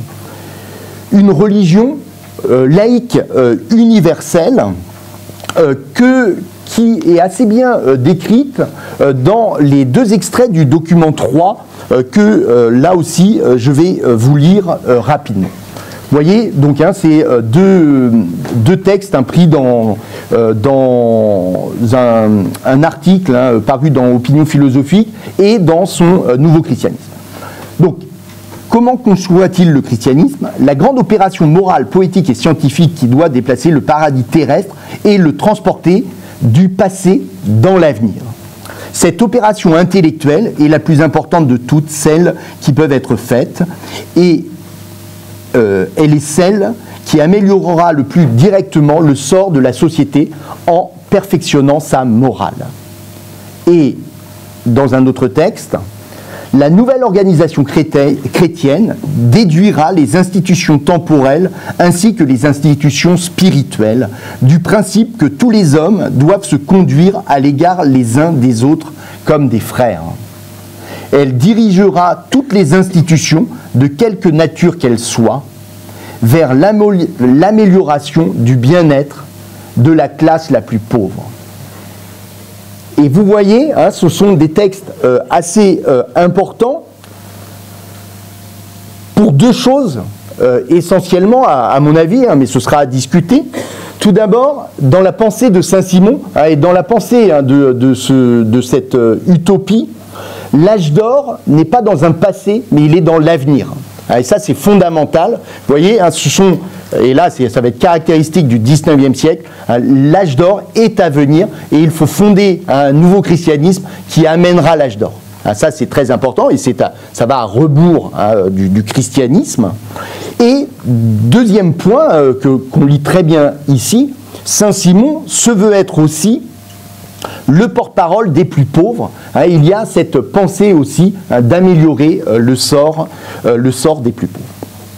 une religion euh, laïque euh, universelle euh, que, qui est assez bien euh, décrite euh, dans les deux extraits du document trois euh, que euh, là aussi euh, je vais euh, vous lire euh, rapidement. Vous voyez, donc hein, c'est euh, deux, deux textes hein, pris dans, euh, dans un, un article hein, paru dans Opinion philosophique et dans son euh, Nouveau Christianisme. Donc, comment conçoit-il le christianisme? La grande opération morale, poétique et scientifique qui doit déplacer le paradis terrestre et le transporter du passé dans l'avenir. Cette opération intellectuelle est la plus importante de toutes celles qui peuvent être faites et euh, elle est celle qui améliorera le plus directement le sort de la société en perfectionnant sa morale. Et dans un autre texte, la nouvelle organisation chrétienne déduira les institutions temporelles ainsi que les institutions spirituelles du principe que tous les hommes doivent se conduire à l'égard les uns des autres comme des frères. Elle dirigera toutes les institutions, de quelque nature qu'elles soient, vers l'amélioration du bien-être de la classe la plus pauvre. Et vous voyez, hein, ce sont des textes euh, assez euh, importants pour deux choses, euh, essentiellement, à, à mon avis, hein, mais ce sera à discuter. Tout d'abord, dans la pensée de Saint-Simon, hein, et dans la pensée hein, de, de, ce, de cette euh, utopie, l'âge d'or n'est pas dans un passé, mais il est dans l'avenir. Et ça, c'est fondamental. Vous voyez, hein, ce sont et là ça va être caractéristique du dix-neuvième siècle, hein, l'âge d'or est à venir et il faut fonder un nouveau christianisme qui amènera l'âge d'or. Hein, ça c'est très important et c'est à, ça va à rebours hein, du, du christianisme. Et deuxième point euh, que, qu'on lit très bien ici, Saint Simon se veut être aussi le porte-parole des plus pauvres. Hein, il y a cette pensée aussi hein, d'améliorer euh, le sort, euh, le sort des plus pauvres.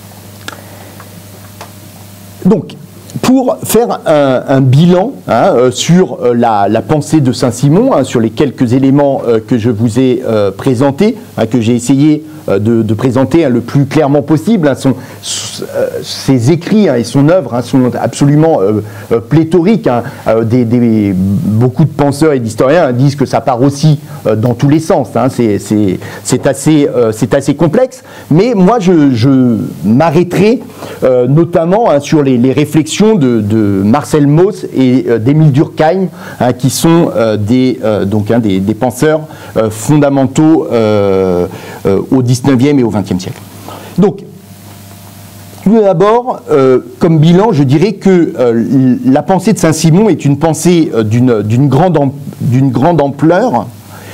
Donc, pour faire un, un bilan hein, euh, sur euh, la, la pensée de Saint Simon, hein, sur les quelques éléments euh, que je vous ai euh, présentés, hein, que j'ai essayé euh, de, de présenter hein, le plus clairement possible, hein, son, euh, ses écrits hein, et son œuvre hein, sont absolument euh, euh, pléthoriques. Hein, euh, des, des, beaucoup de penseurs et d'historiens hein, disent que ça part aussi euh, dans tous les sens. Hein, c'est, c'est, c'est, assez, euh, c'est assez complexe, mais moi je, je m'arrêterai euh, notamment hein, sur les, les réflexions De, de Marcel Mauss et euh, d'Émile Durkheim, hein, qui sont euh, des, euh, donc, hein, des, des penseurs euh, fondamentaux euh, euh, au dix-neuvième et au vingtième siècle. Donc, tout d'abord, euh, comme bilan, je dirais que euh, la pensée de Saint-Simon est une pensée euh, d'une, d'une grande, d'une grande ampleur.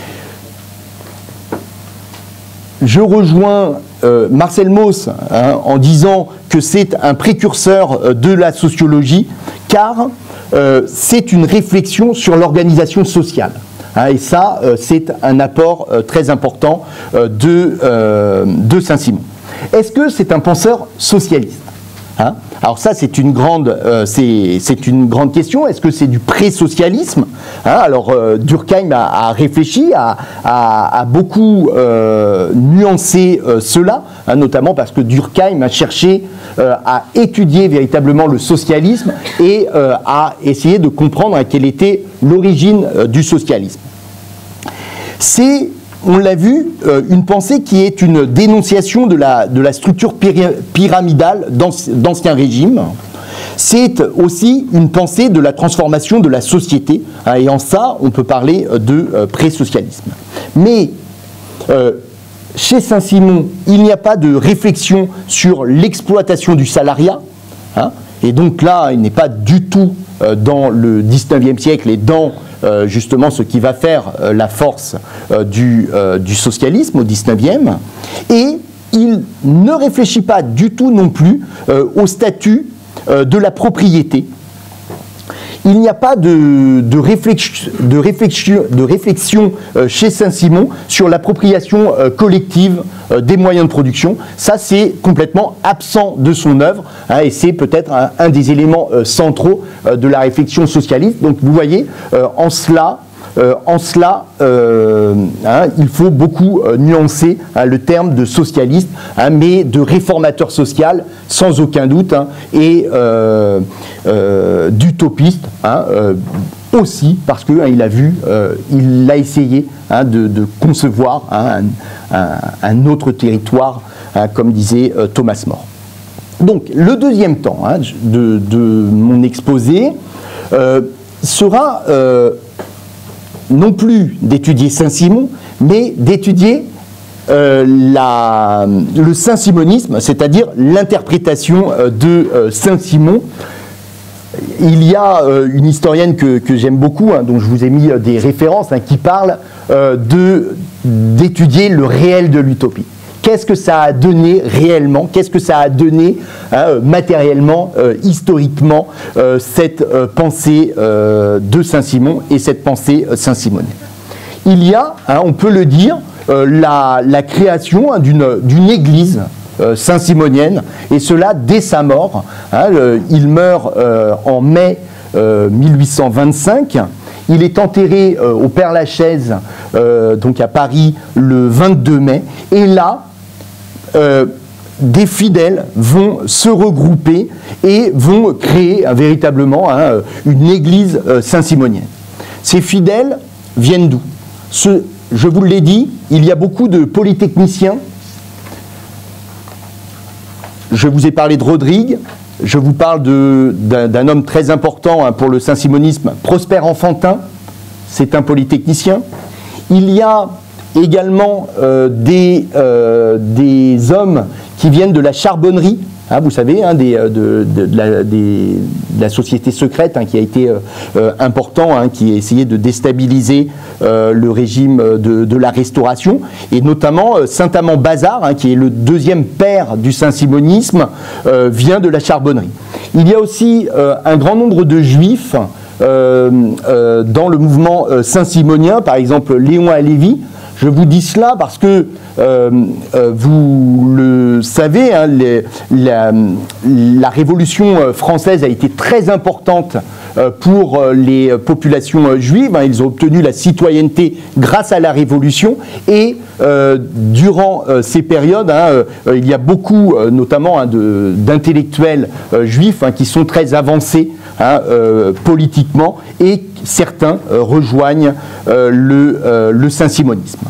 Je rejoins euh, Marcel Mauss hein, en disant que c'est un précurseur euh, de la sociologie, car euh, c'est une réflexion sur l'organisation sociale. Hein, et ça, euh, c'est un apport euh, très important euh, de, euh, de Saint-Simon. Est-ce que c'est un penseur socialiste ? Hein ? Alors ça, c'est une grande, euh, c'est, c'est une grande question. Est-ce que c'est du pré-socialisme ? Hein ? Alors euh, Durkheim a, a réfléchi, a, a, a beaucoup euh, nuancé euh, cela, hein, notamment parce que Durkheim a cherché euh, à étudier véritablement le socialisme et euh, à essayer de comprendre hein, quelle était l'origine euh, du socialisme. C'est, on l'a vu, euh, une pensée qui est une dénonciation de la, de la structure pyramidale d'Ancien Régime. C'est aussi une pensée de la transformation de la société, hein, et en ça, on peut parler de euh, pré-socialisme. Mais euh, chez Saint-Simon, il n'y a pas de réflexion sur l'exploitation du salariat, hein, et donc là, il n'est pas du tout euh, dans le dix-neuvième siècle et dans Euh, justement ce qui va faire euh, la force euh, du, euh, du socialisme au dix-neuvième, et il ne réfléchit pas du tout non plus euh, au statut euh, de la propriété. Il n'y a pas de, de, réflexion, de réflexion, de réflexion euh, chez Saint-Simon sur l'appropriation euh, collective euh, des moyens de production. Ça, c'est complètement absent de son œuvre, hein, et c'est peut-être un, un des éléments euh, centraux euh, de la réflexion socialiste. Donc, vous voyez, euh, en cela, euh, en cela euh, hein, il faut beaucoup euh, nuancer hein, le terme de socialiste, hein, mais de réformateur social, sans aucun doute, hein, et euh, euh, d'utopiste hein, euh, aussi, parce qu'il hein, a vu, euh, il a essayé hein, de, de concevoir hein, un, un, un autre territoire, hein, comme disait euh, Thomas More. Donc, le deuxième temps hein, de, de mon exposé euh, sera euh, non plus d'étudier Saint-Simon, mais d'étudier euh, la, le saint-simonisme, c'est-à-dire l'interprétation euh, de euh, Saint-Simon. Il y a euh, une historienne que, que j'aime beaucoup, hein, dont je vous ai mis euh, des références, hein, qui parle euh, de, d'étudier le réel de l'utopie. Qu'est-ce que ça a donné réellement? Qu'est-ce que ça a donné hein, matériellement, euh, historiquement, euh, cette euh, pensée euh, de Saint-Simon et cette pensée euh, saint-simonienne? Il y a, hein, on peut le dire, euh, la, la création hein, d'une, d'une église euh, saint-simonienne, et cela dès sa mort. Hein, le, il meurt euh, en mai euh, mille huit cent vingt-cinq. Il est enterré euh, au Père-Lachaise, euh, donc à Paris, le vingt-deux mai. Et là, euh, des fidèles vont se regrouper et vont créer euh, véritablement hein, une église euh, saint-simonienne. Ces fidèles viennent d'où? Ce, je vous l'ai dit, il y a beaucoup de polytechniciens. Je vous ai parlé de Rodrigue. Je vous parle de, d'un, d'un homme très important hein, pour le saint-simonisme, Prosper Enfantin, c'est un polytechnicien. Il y a également euh, des, euh, des hommes qui viennent de la charbonnerie, hein, vous savez, hein, des, de, de, de, la, des, de la société secrète hein, qui a été euh, important, hein, qui a essayé de déstabiliser euh, le régime de, de la Restauration, et notamment euh, Saint-Amand-Bazard, hein, qui est le deuxième père du saint-simonisme, euh, vient de la charbonnerie. Il y a aussi euh, un grand nombre de juifs euh, euh, dans le mouvement euh, saint-simonien, par exemple Léon Halévy. Je vous dis cela parce que euh, euh, vous le savez, hein, les, la, la Révolution française a été très importante euh, pour les populations juives. Hein. Ils ont obtenu la citoyenneté grâce à la Révolution et euh, durant euh, ces périodes, hein, euh, il y a beaucoup, euh, notamment hein, d'intellectuels euh, juifs hein, qui sont très avancés hein, euh, politiquement, et certains euh, rejoignent euh, le, euh, le saint-simonisme.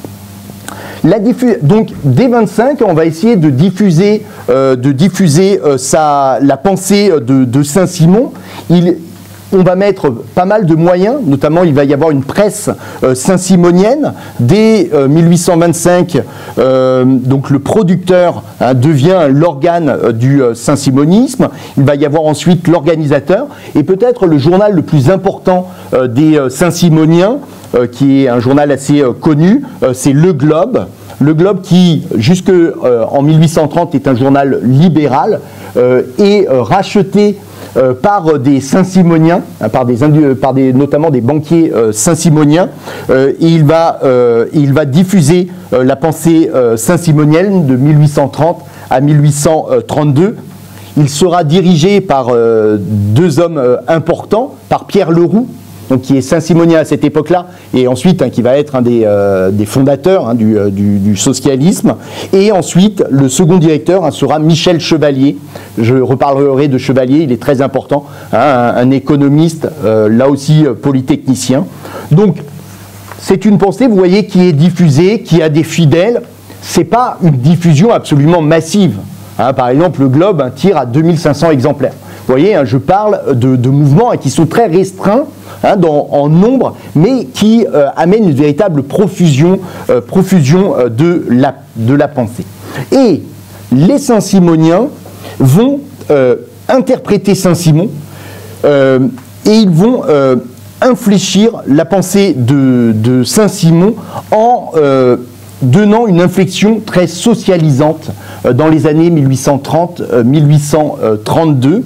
La donc dès vingt-cinq, on va essayer de diffuser, euh, de diffuser euh, sa, la pensée de, de Saint-Simon. Il, on va mettre pas mal de moyens, notamment il va y avoir une presse euh, saint-simonienne. Dès euh, mille huit cent vingt-cinq, euh, donc le producteur hein, devient l'organe euh, du euh, saint-simonisme. Il va y avoir ensuite l'organisateur, et peut-être le journal le plus important euh, des euh, saint-simoniens, euh, qui est un journal assez euh, connu, euh, c'est Le Globe. Le Globe qui, jusqu'en euh, mille huit cent trente, est un journal libéral, euh, est euh, racheté Euh, par des saint-simoniens, hein, par, des, par des, notamment des banquiers euh, saint-simoniens, euh, et il va, euh, il va diffuser euh, la pensée euh, saint-simonienne de mille huit cent trente à mille huit cent trente-deux. Il sera dirigé par euh, deux hommes euh, importants, par Pierre Leroux, donc qui est saint-simonien à cette époque-là, et ensuite hein, qui va être un des, euh, des fondateurs hein, du, du, du socialisme. Et ensuite, le second directeur hein, sera Michel Chevalier. Je reparlerai de Chevalier, il est très important, hein, un, un économiste, euh, là aussi euh, polytechnicien. Donc, c'est une pensée, vous voyez, qui est diffusée, qui a des fidèles. C'est pas une diffusion absolument massive. Hein, par exemple, le Globe hein, tire à deux mille cinq cents exemplaires. Vous voyez, hein, je parle de, de mouvements hein, qui sont très restreints hein, dans, en nombre, mais qui euh, amènent une véritable profusion, euh, profusion euh, de, la, de la pensée. Et les Saint-Simoniens vont euh, interpréter Saint-Simon euh, et ils vont euh, infléchir la pensée de, de Saint-Simon en euh, donnant une inflexion très socialisante euh, dans les années mille huit cent trente à mille huit cent trente-deux.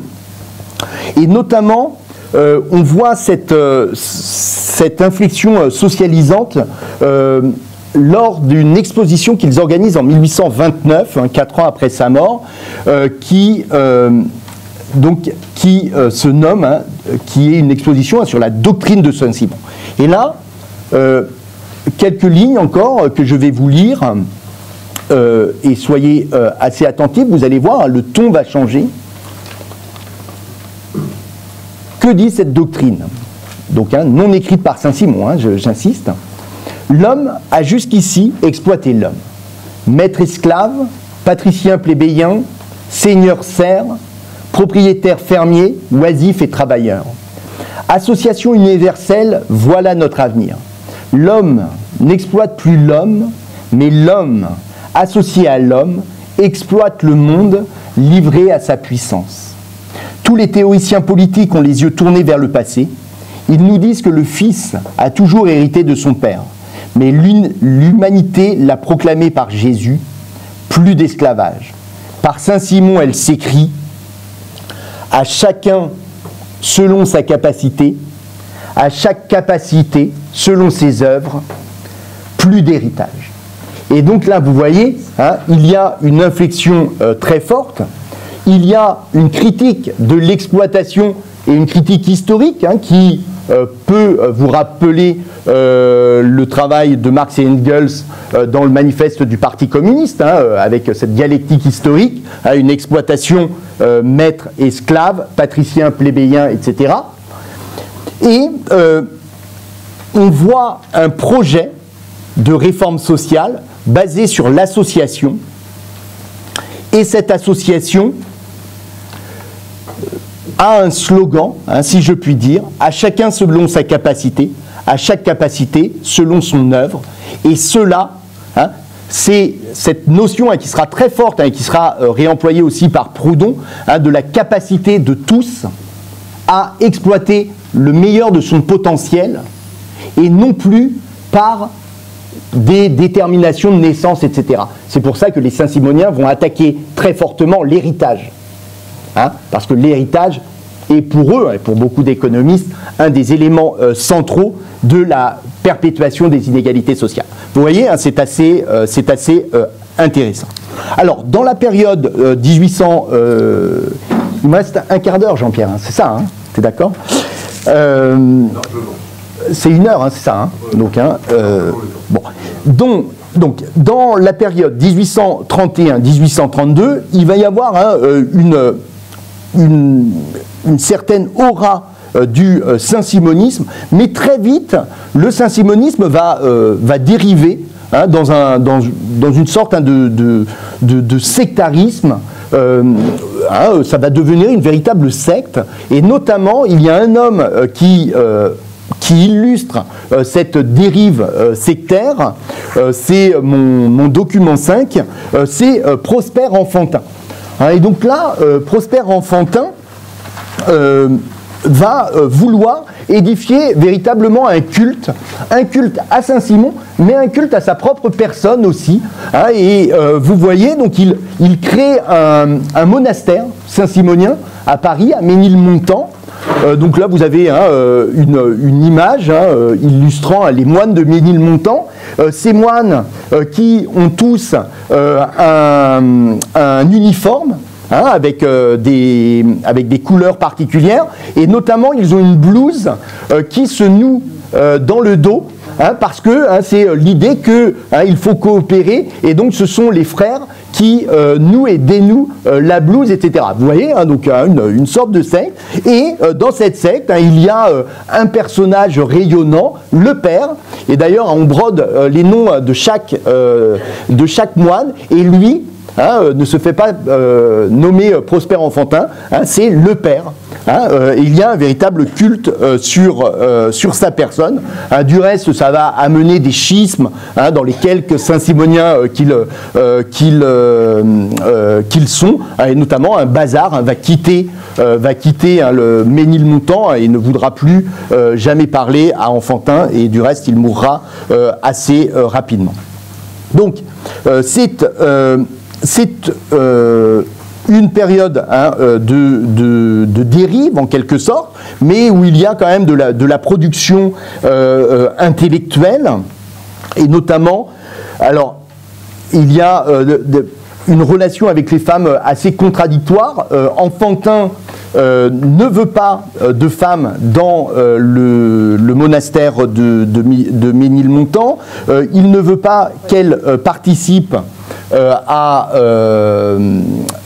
Et notamment, euh, on voit cette, euh, cette inflexion socialisante euh, lors d'une exposition qu'ils organisent en mille huit cent vingt-neuf, hein, quatre ans après sa mort, euh, qui, euh, donc, qui euh, se nomme, hein, qui est une exposition hein, sur la doctrine de Saint-Simon. Et là, euh, quelques lignes encore que je vais vous lire, euh, et soyez euh, assez attentifs, vous allez voir, hein, le ton va changer. Que dit cette doctrine? Donc, hein, non écrite par Saint-Simon, hein, j'insiste. L'homme a jusqu'ici exploité l'homme. Maître esclave, patricien plébéien, seigneur serf, propriétaire fermier, oisif et travailleur. Association universelle, voilà notre avenir. L'homme n'exploite plus l'homme, mais l'homme, associé à l'homme, exploite le monde, livré à sa puissance. Tous les théoriciens politiques ont les yeux tournés vers le passé. Ils nous disent que le Fils a toujours hérité de son Père. Mais l'humanité l'a proclamé par Jésus, plus d'esclavage. Par Saint-Simon, elle s'écrit « À chacun selon sa capacité, à chaque capacité selon ses œuvres, plus d'héritage. » Et donc là, vous voyez, hein, il y a une inflexion euh, très forte. Il y a une critique de l'exploitation et une critique historique hein, qui euh, peut euh, vous rappeler euh, le travail de Marx et Engels euh, dans le manifeste du Parti communiste, hein, euh, avec cette dialectique historique, hein, une exploitation euh, maître-esclave, patricien, plébéien, et cetera. Et euh, on voit un projet de réforme sociale basé sur l'association, et cette association a un slogan, hein, si je puis dire, à chacun selon sa capacité, à chaque capacité selon son œuvre, et cela c'est cette notion hein, qui sera très forte hein, et qui sera euh, réemployée aussi par Proudhon, hein, de la capacité de tous à exploiter le meilleur de son potentiel et non plus par des déterminations de naissance, et cetera. C'est pour ça que les saint-simoniens vont attaquer très fortement l'héritage. Hein, parce que l'héritage est pour eux, et pour beaucoup d'économistes, un des éléments euh, centraux de la perpétuation des inégalités sociales. Vous voyez, hein, c'est assez, euh, c'est assez euh, intéressant. Alors, dans la période euh, mille huit cents, euh, il me reste un quart d'heure, Jean-Pierre, hein, c'est ça, hein, t'es d'accord euh, C'est une heure, hein, c'est ça. Hein, donc, hein, euh, bon. Donc, donc, dans la période mille huit cent trente et un à mille huit cent trente-deux, il va y avoir hein, une, une, une certaine aura euh, du euh, saint-simonisme, mais très vite, le saint-simonisme va, euh, va dériver hein, dans, un, dans, dans une sorte hein, de, de, de, de sectarisme. Euh, hein, ça va devenir une véritable secte, et notamment, il y a un homme euh, qui... Euh, qui illustre euh, cette dérive euh, sectaire, euh, c'est mon, mon document cinq, euh, c'est euh, Prosper Enfantin. Hein, et donc là, euh, Prosper Enfantin euh, va euh, vouloir édifier véritablement un culte, un culte à Saint-Simon, mais un culte à sa propre personne aussi. Hein, et euh, vous voyez, donc il, il crée un, un monastère saint-simonien à Paris, à Ménilmontant. Euh, donc là, vous avez hein, une, une image hein, euh, illustrant hein, les moines de Ménilmontant. Euh, ces moines euh, qui ont tous euh, un, un uniforme hein, avec, euh, des, avec des couleurs particulières, et notamment ils ont une blouse euh, qui se noue euh, dans le dos. Hein, parce que hein, c'est l'idée qu'il hein, faut coopérer, et donc ce sont les frères qui euh, nouent et dénouent euh, la blouse, et cetera. Vous voyez, hein, donc hein, une, une sorte de secte. Et euh, dans cette secte, hein, il y a euh, un personnage rayonnant, le père. Et d'ailleurs, on brode euh, les noms de chaque, euh, de chaque moine. Et lui hein, euh, ne se fait pas euh, nommer euh, Prosper Enfantin. Hein, c'est le père. Hein, euh, il y a un véritable culte euh, sur, euh, sur sa personne. Hein, du reste, ça va amener des schismes hein, dans les quelques saint-simoniens euh, qu'ils euh, qu'ils, euh, euh, qu'ils sont, hein, et notamment un Bazard hein, va quitter, euh, va quitter hein, le Ménilmontant hein, et ne voudra plus euh, jamais parler à Enfantin, et du reste, il mourra euh, assez euh, rapidement. Donc, euh, c'est... Euh, c'est euh, une période hein, de, de, de dérive en quelque sorte, mais où il y a quand même de la, de la production euh, intellectuelle, et notamment, alors, il y a euh, de, de, une relation avec les femmes assez contradictoire. Euh, Enfantin euh, ne veut pas euh, de femmes dans euh, le, le monastère de, de, de Ménilmontant, euh, il ne veut pas qu'elles euh, participent Euh, à, euh,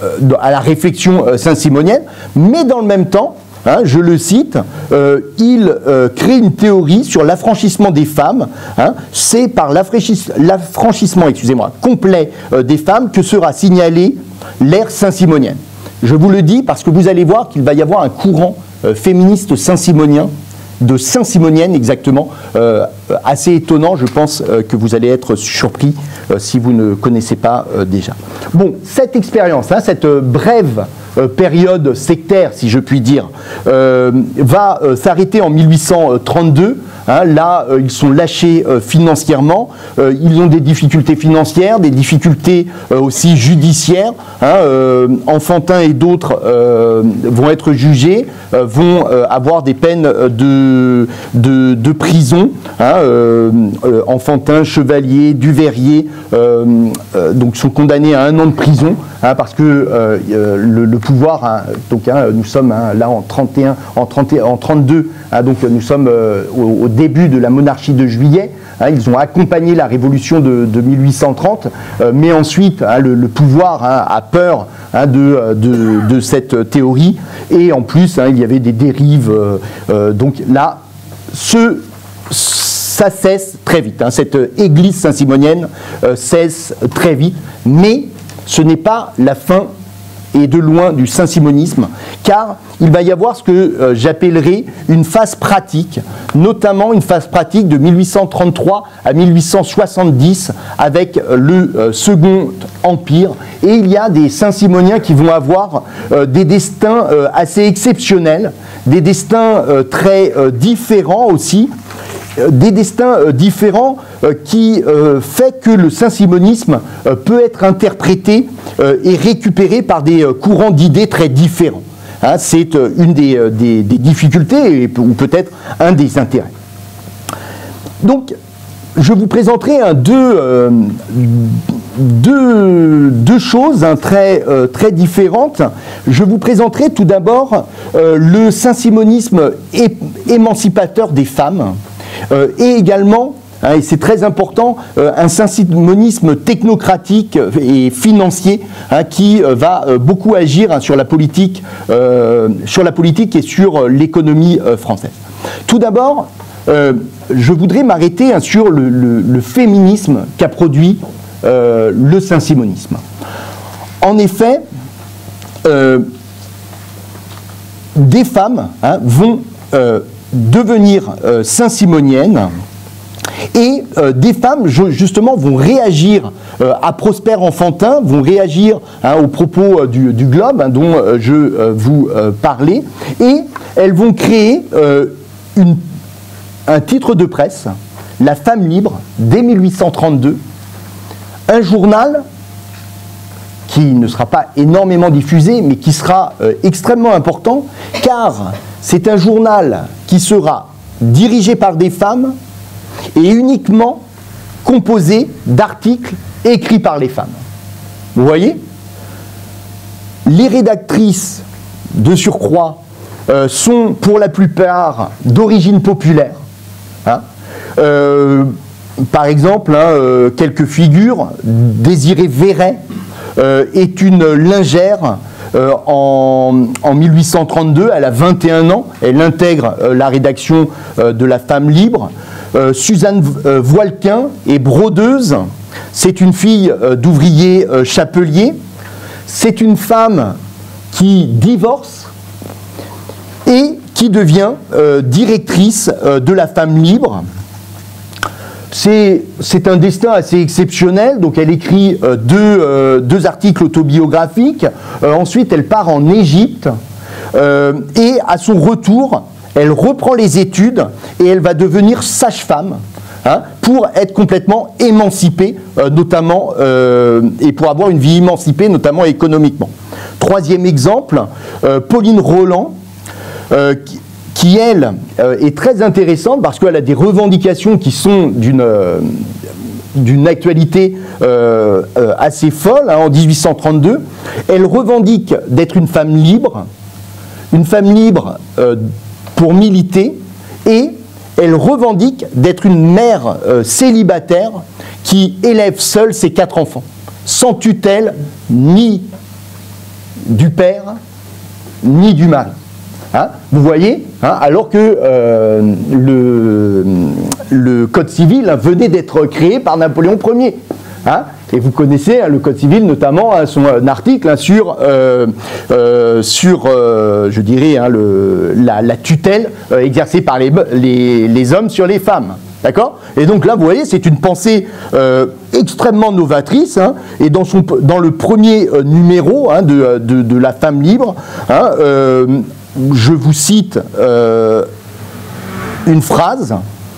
à la réflexion euh, saint-simonienne, mais dans le même temps, hein, je le cite, euh, il euh, crée une théorie sur l'affranchissement des femmes. Hein, c'est par l'affranchissement excusez-moi, complet euh, des femmes que sera signalée l'ère saint-simonienne. Je vous le dis parce que vous allez voir qu'il va y avoir un courant euh, féministe saint-simonien, de saint-simonienne exactement, euh, assez étonnant, je pense euh, que vous allez être surpris euh, si vous ne connaissez pas euh, déjà. Bon, cette expérience, hein, cette euh, brève euh, période sectaire, si je puis dire, euh, va euh, s'arrêter en mille huit cent trente-deux. Hein, là, euh, ils sont lâchés euh, financièrement, euh, ils ont des difficultés financières, des difficultés euh, aussi judiciaires. Hein, euh, Enfantin et d'autres euh, vont être jugés, euh, vont euh, avoir des peines de, de, de prison. Hein, euh, euh, Enfantin, Chevalier, Duveyrier, euh, euh, donc sont condamnés à un an de prison, hein, parce que euh, le, le pouvoir, hein, donc hein, nous sommes hein, là en trente et un, en trente et un, en trente-deux, hein, donc nous sommes euh, au, au début de la monarchie de Juillet. Hein, ils ont accompagné la révolution de, de mille huit cent trente, euh, mais ensuite hein, le, le pouvoir hein, a peur hein, de, de, de cette théorie, et en plus hein, il y avait des dérives. Euh, euh, donc là, ce, ça cesse très vite. Hein, cette église saint-simonienne euh, cesse très vite, mais ce n'est pas la fin et de loin du saint-simonisme, car il va y avoir ce que euh, j'appellerais une phase pratique, notamment une phase pratique de mille huit cent trente-trois à mille huit cent soixante-dix avec le euh, Second Empire, et il y a des saint-simoniens qui vont avoir euh, des destins euh, assez exceptionnels, des destins euh, très euh, différents aussi, des destins euh, différents euh, qui euh, fait que le saint-simonisme euh, peut être interprété euh, et récupéré par des euh, courants d'idées très différents. Hein, c'est euh, une des, euh, des, des difficultés et, ou peut-être un des intérêts. Donc, je vous présenterai hein, deux, euh, deux, deux choses hein, très, euh, très différentes. Je vous présenterai tout d'abord euh, le saint-simonisme é émancipateur des femmes. Euh, et également, hein, et c'est très important, euh, un saint-simonisme technocratique et financier hein, qui euh, va euh, beaucoup agir hein, sur la politique, euh, sur la politique et sur euh, l'économie euh, française. Tout d'abord, euh, je voudrais m'arrêter hein, sur le, le, le féminisme qu'a produit euh, le saint-simonisme. En effet, euh, des femmes hein, vont euh, devenir euh, saint-simoniennes et euh, des femmes justement vont réagir euh, à Prosper Enfantin, vont réagir hein, aux propos euh, du, du Globe hein, dont euh, je euh, vous euh, parlais, et elles vont créer euh, une, un titre de presse, La Femme Libre, dès mille huit cent trente-deux, un journal qui ne sera pas énormément diffusé, mais qui sera euh, extrêmement important, car c'est un journal qui sera dirigé par des femmes et uniquement composé d'articles écrits par les femmes. Vous voyez? Les rédactrices, de surcroît, euh, sont pour la plupart d'origine populaire. Hein. Euh, par exemple, hein, euh, quelques figures, Désirée Verret euh, est une lingère. Euh, en, en mille huit cent trente-deux, elle a vingt et un ans, elle intègre euh, la rédaction euh, de La Femme Libre. Euh, Suzanne euh, Voilquin est brodeuse, c'est une fille euh, d'ouvrier euh, chapelier, c'est une femme qui divorce et qui devient euh, directrice euh, de La Femme Libre. C'est un destin assez exceptionnel, donc elle écrit euh, deux, euh, deux articles autobiographiques, euh, ensuite elle part en Égypte, euh, et à son retour, elle reprend les études et elle va devenir sage-femme, hein, pour être complètement émancipée, euh, notamment, euh, et pour avoir une vie émancipée, notamment économiquement. Troisième exemple, euh, Pauline Roland, euh, qui, qui, elle, euh, est très intéressante parce qu'elle a des revendications qui sont d'une euh, d'une actualité euh, euh, assez folle. Hein, en mille huit cent trente-deux, elle revendique d'être une femme libre, une femme libre euh, pour militer, et elle revendique d'être une mère euh, célibataire qui élève seule ses quatre enfants, sans tutelle ni du père, ni du mari. Hein, vous voyez, hein, alors que euh, le, le Code civil hein, venait d'être créé par Napoléon Ier. Hein, et vous connaissez hein, le Code civil, notamment hein, son un article hein, sur, euh, euh, sur euh, je dirais, hein, le, la, la tutelle euh, exercée par les, les, les hommes sur les femmes. D'accord ? Et donc là, vous voyez, c'est une pensée euh, extrêmement novatrice. Hein, et dans, son, dans le premier euh, numéro hein, de, de, de La Femme Libre, hein, euh, je vous cite euh, une phrase.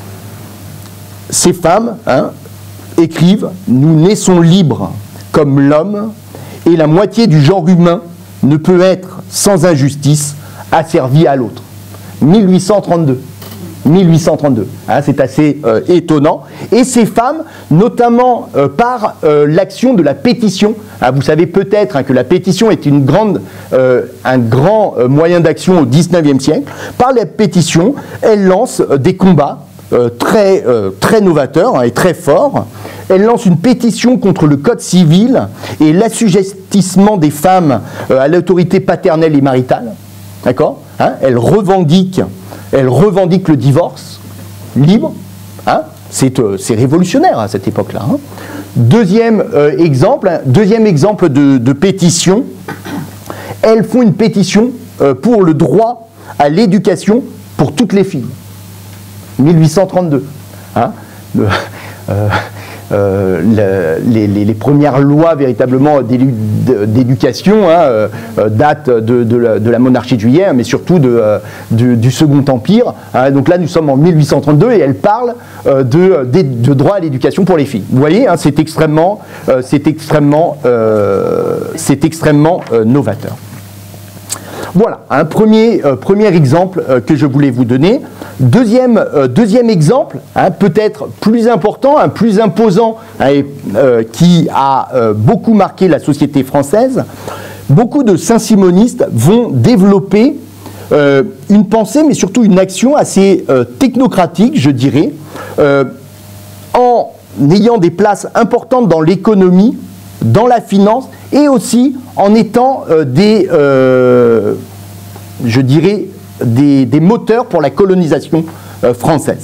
Ces femmes hein, écrivent « Nous naissons libres comme l'homme, et la moitié du genre humain ne peut être sans injustice asservie à l'autre. » mille huit cent trente-deux. mille huit cent trente-deux. Hein, c'est assez euh, étonnant. Et ces femmes, notamment euh, par euh, l'action de la pétition, hein, vous savez peut-être hein, que la pétition est une grande, euh, un grand euh, moyen d'action au dix-neuvième siècle, par la pétition, elles lancent euh, des combats euh, très, euh, très novateurs hein, et très forts. Elle lance une pétition contre le Code civil et l'assujettissement des femmes euh, à l'autorité paternelle et maritale. D'accord ? Hein, elle revendique Elle revendique le divorce libre, hein, c'est euh, révolutionnaire à cette époque-là. Hein. Deuxième, euh, exemple, deuxième exemple de, de pétition, elles font une pétition euh, pour le droit à l'éducation pour toutes les filles. mille huit cent trente-deux. Hein, le, euh, euh, les, les, les premières lois véritablement d'éducation hein, euh, datent de, de, la, de la monarchie de Juillet, mais surtout de, euh, du, du Second Empire. Hein, donc là, nous sommes en mille huit cent trente-deux et elle parle euh, de, de, de droit à l'éducation pour les filles. Vous voyez, hein, c'est extrêmement, euh, c'est extrêmement, euh, c'est extrêmement euh, novateur. Voilà, un premier, euh, premier exemple euh, que je voulais vous donner. Deuxième, euh, deuxième exemple, hein, peut-être plus important, un plus imposant, hein, et, euh, qui a euh, beaucoup marqué la société française. Beaucoup de saint-simonistes vont développer euh, une pensée, mais surtout une action assez euh, technocratique, je dirais, euh, en ayant des places importantes dans l'économie, dans la finance, et aussi en étant euh, des, euh, je dirais, des, des moteurs pour la colonisation euh, française.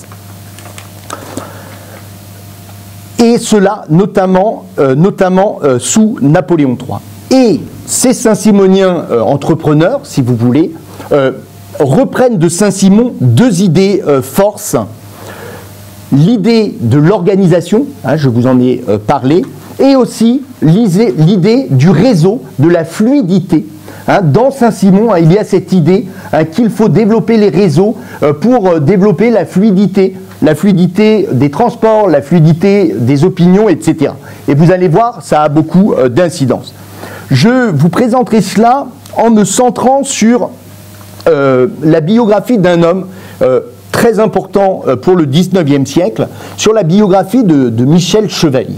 Et cela notamment, euh, notamment euh, sous Napoléon trois. Et ces Saint-Simoniens euh, entrepreneurs, si vous voulez, euh, reprennent de Saint-Simon deux idées euh, forces. L'idée de l'organisation, hein, je vous en ai euh, parlé, et aussi l'idée du réseau, de la fluidité. Hein, dans Saint-Simon, hein, il y a cette idée hein, qu'il faut développer les réseaux euh, pour euh, développer la fluidité, la fluidité des transports, la fluidité des opinions, et cetera. Et vous allez voir, ça a beaucoup euh, d'incidence. Je vous présenterai cela en me centrant sur euh, la biographie d'un homme euh, très important euh, pour le dix-neuvième siècle, sur la biographie de, de Michel Chevalier.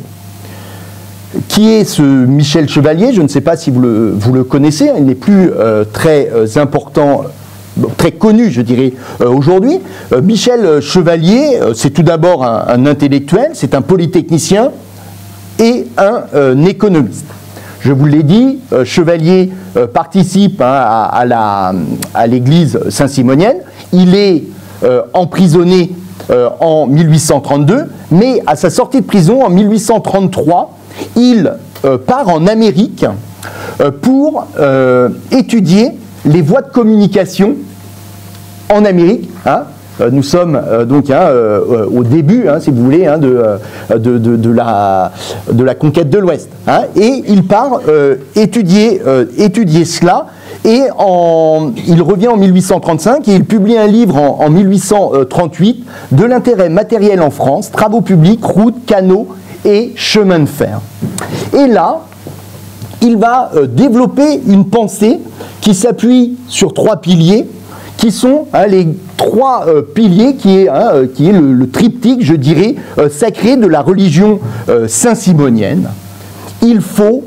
Qui est ce Michel Chevalier? Je ne sais pas si vous le, vous le connaissez, il n'est plus euh, très euh, important, euh, très connu, je dirais, euh, aujourd'hui. Euh, Michel Chevalier, euh, c'est tout d'abord un, un intellectuel, c'est un polytechnicien et un, euh, un économiste. Je vous l'ai dit, euh, Chevalier euh, participe hein, à, à, la, à l'église saint-simonienne. Il est euh, emprisonné euh, en mille huit cent trente-deux, mais à sa sortie de prison en mille huit cent trente-trois, il euh, part en Amérique euh, pour euh, étudier les voies de communication en Amérique. Hein. Euh, nous sommes euh, donc hein, euh, au début, hein, si vous voulez, hein, de, de, de, de, la, de la conquête de l'Ouest. Hein. Et il part euh, étudier, euh, étudier cela. Et en, il revient en mille huit cent trente-cinq et il publie un livre en, en mille huit cent trente-huit, de l'intérêt matériel en France, travaux publics, routes, canaux et chemin de fer. Et là, il va euh, développer une pensée qui s'appuie sur trois piliers, qui sont hein, les trois euh, piliers qui est, hein, euh, qui est le, le triptyque, je dirais, euh, sacré de la religion euh, saint-simonienne. Il faut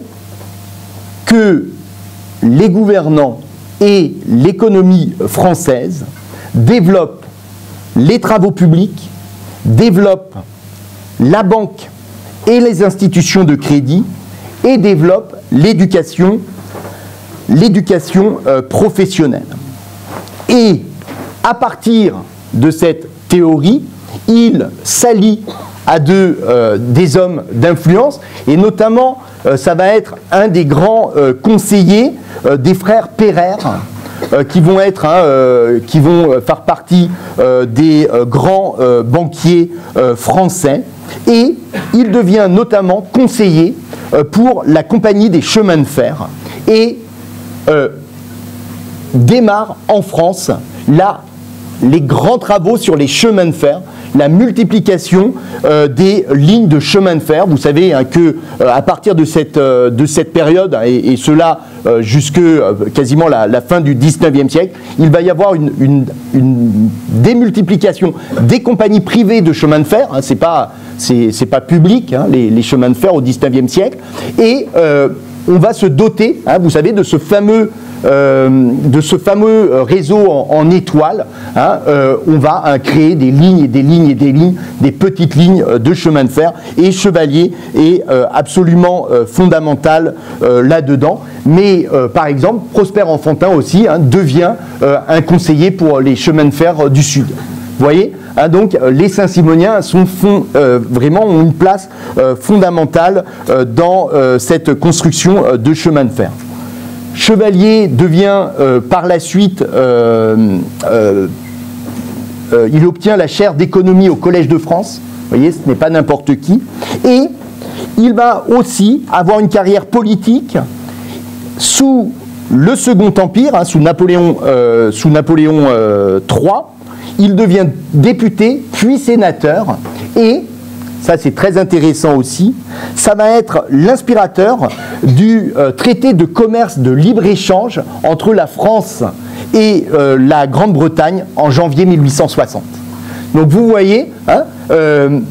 que les gouvernants et l'économie française développent les travaux publics, développent la banque et les institutions de crédit et développe l'éducation, l'éducation euh, professionnelle. Et à partir de cette théorie, il s'allie à deux, euh, des hommes d'influence, et notamment, euh, ça va être un des grands euh, conseillers euh, des frères Pereire, euh, qui vont être, hein, euh, qui vont faire partie euh, des euh, grands euh, banquiers euh, français. Et il devient notamment conseiller euh, pour la compagnie des chemins de fer et euh, démarre en France là, les grands travaux sur les chemins de fer, la multiplication euh, des lignes de chemin de fer. Vous savez hein, que euh, à partir de cette, euh, de cette période, hein, et, et cela euh, jusque euh, quasiment la, la fin du dix-neuvième siècle, il va y avoir une, une, une démultiplication des compagnies privées de chemin de fer. Hein, c'est pas, c'est, c'est pas public, hein, les, les chemins de fer au dix-neuvième siècle. Et euh, on va se doter, hein, vous savez, de ce fameux Euh, de ce fameux réseau en, en étoile. Hein, euh, on va hein, créer des lignes et des lignes et des lignes, des petites lignes euh, de chemin de fer, et Chevalier est euh, absolument euh, fondamental euh, là-dedans. Mais euh, par exemple, Prosper Enfantin aussi hein, devient euh, un conseiller pour les chemins de fer euh, du Sud. Vous voyez hein, donc les Saint-Simoniens sont fond, euh, vraiment ont une place euh, fondamentale euh, dans euh, cette construction euh, de chemin de fer. Chevalier devient euh, par la suite, euh, euh, euh, il obtient la chaire d'économie au Collège de France. Vous voyez, ce n'est pas n'importe qui. Et il va aussi avoir une carrière politique sous le Second Empire, hein, sous Napoléon, euh, sous Napoléon euh, trois. Il devient député, puis sénateur, et, ça c'est très intéressant aussi, ça va être l'inspirateur du euh, traité de commerce de libre-échange entre la France et euh, la Grande-Bretagne en janvier mille huit cent soixante. Donc vous voyez, hein, euh,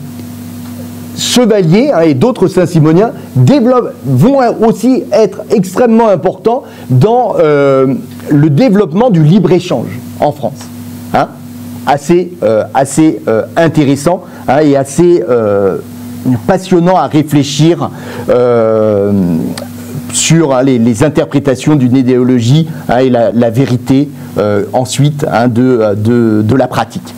Chevalier hein, et d'autres Saint-Simoniens vont aussi être extrêmement importants dans euh, le développement du libre-échange en France. Hein, assez euh, assez euh, intéressant hein, et assez euh, passionnant à réfléchir euh, sur hein, les, les interprétations d'une idéologie hein, et la, la vérité euh, ensuite hein, de, de, de la pratique.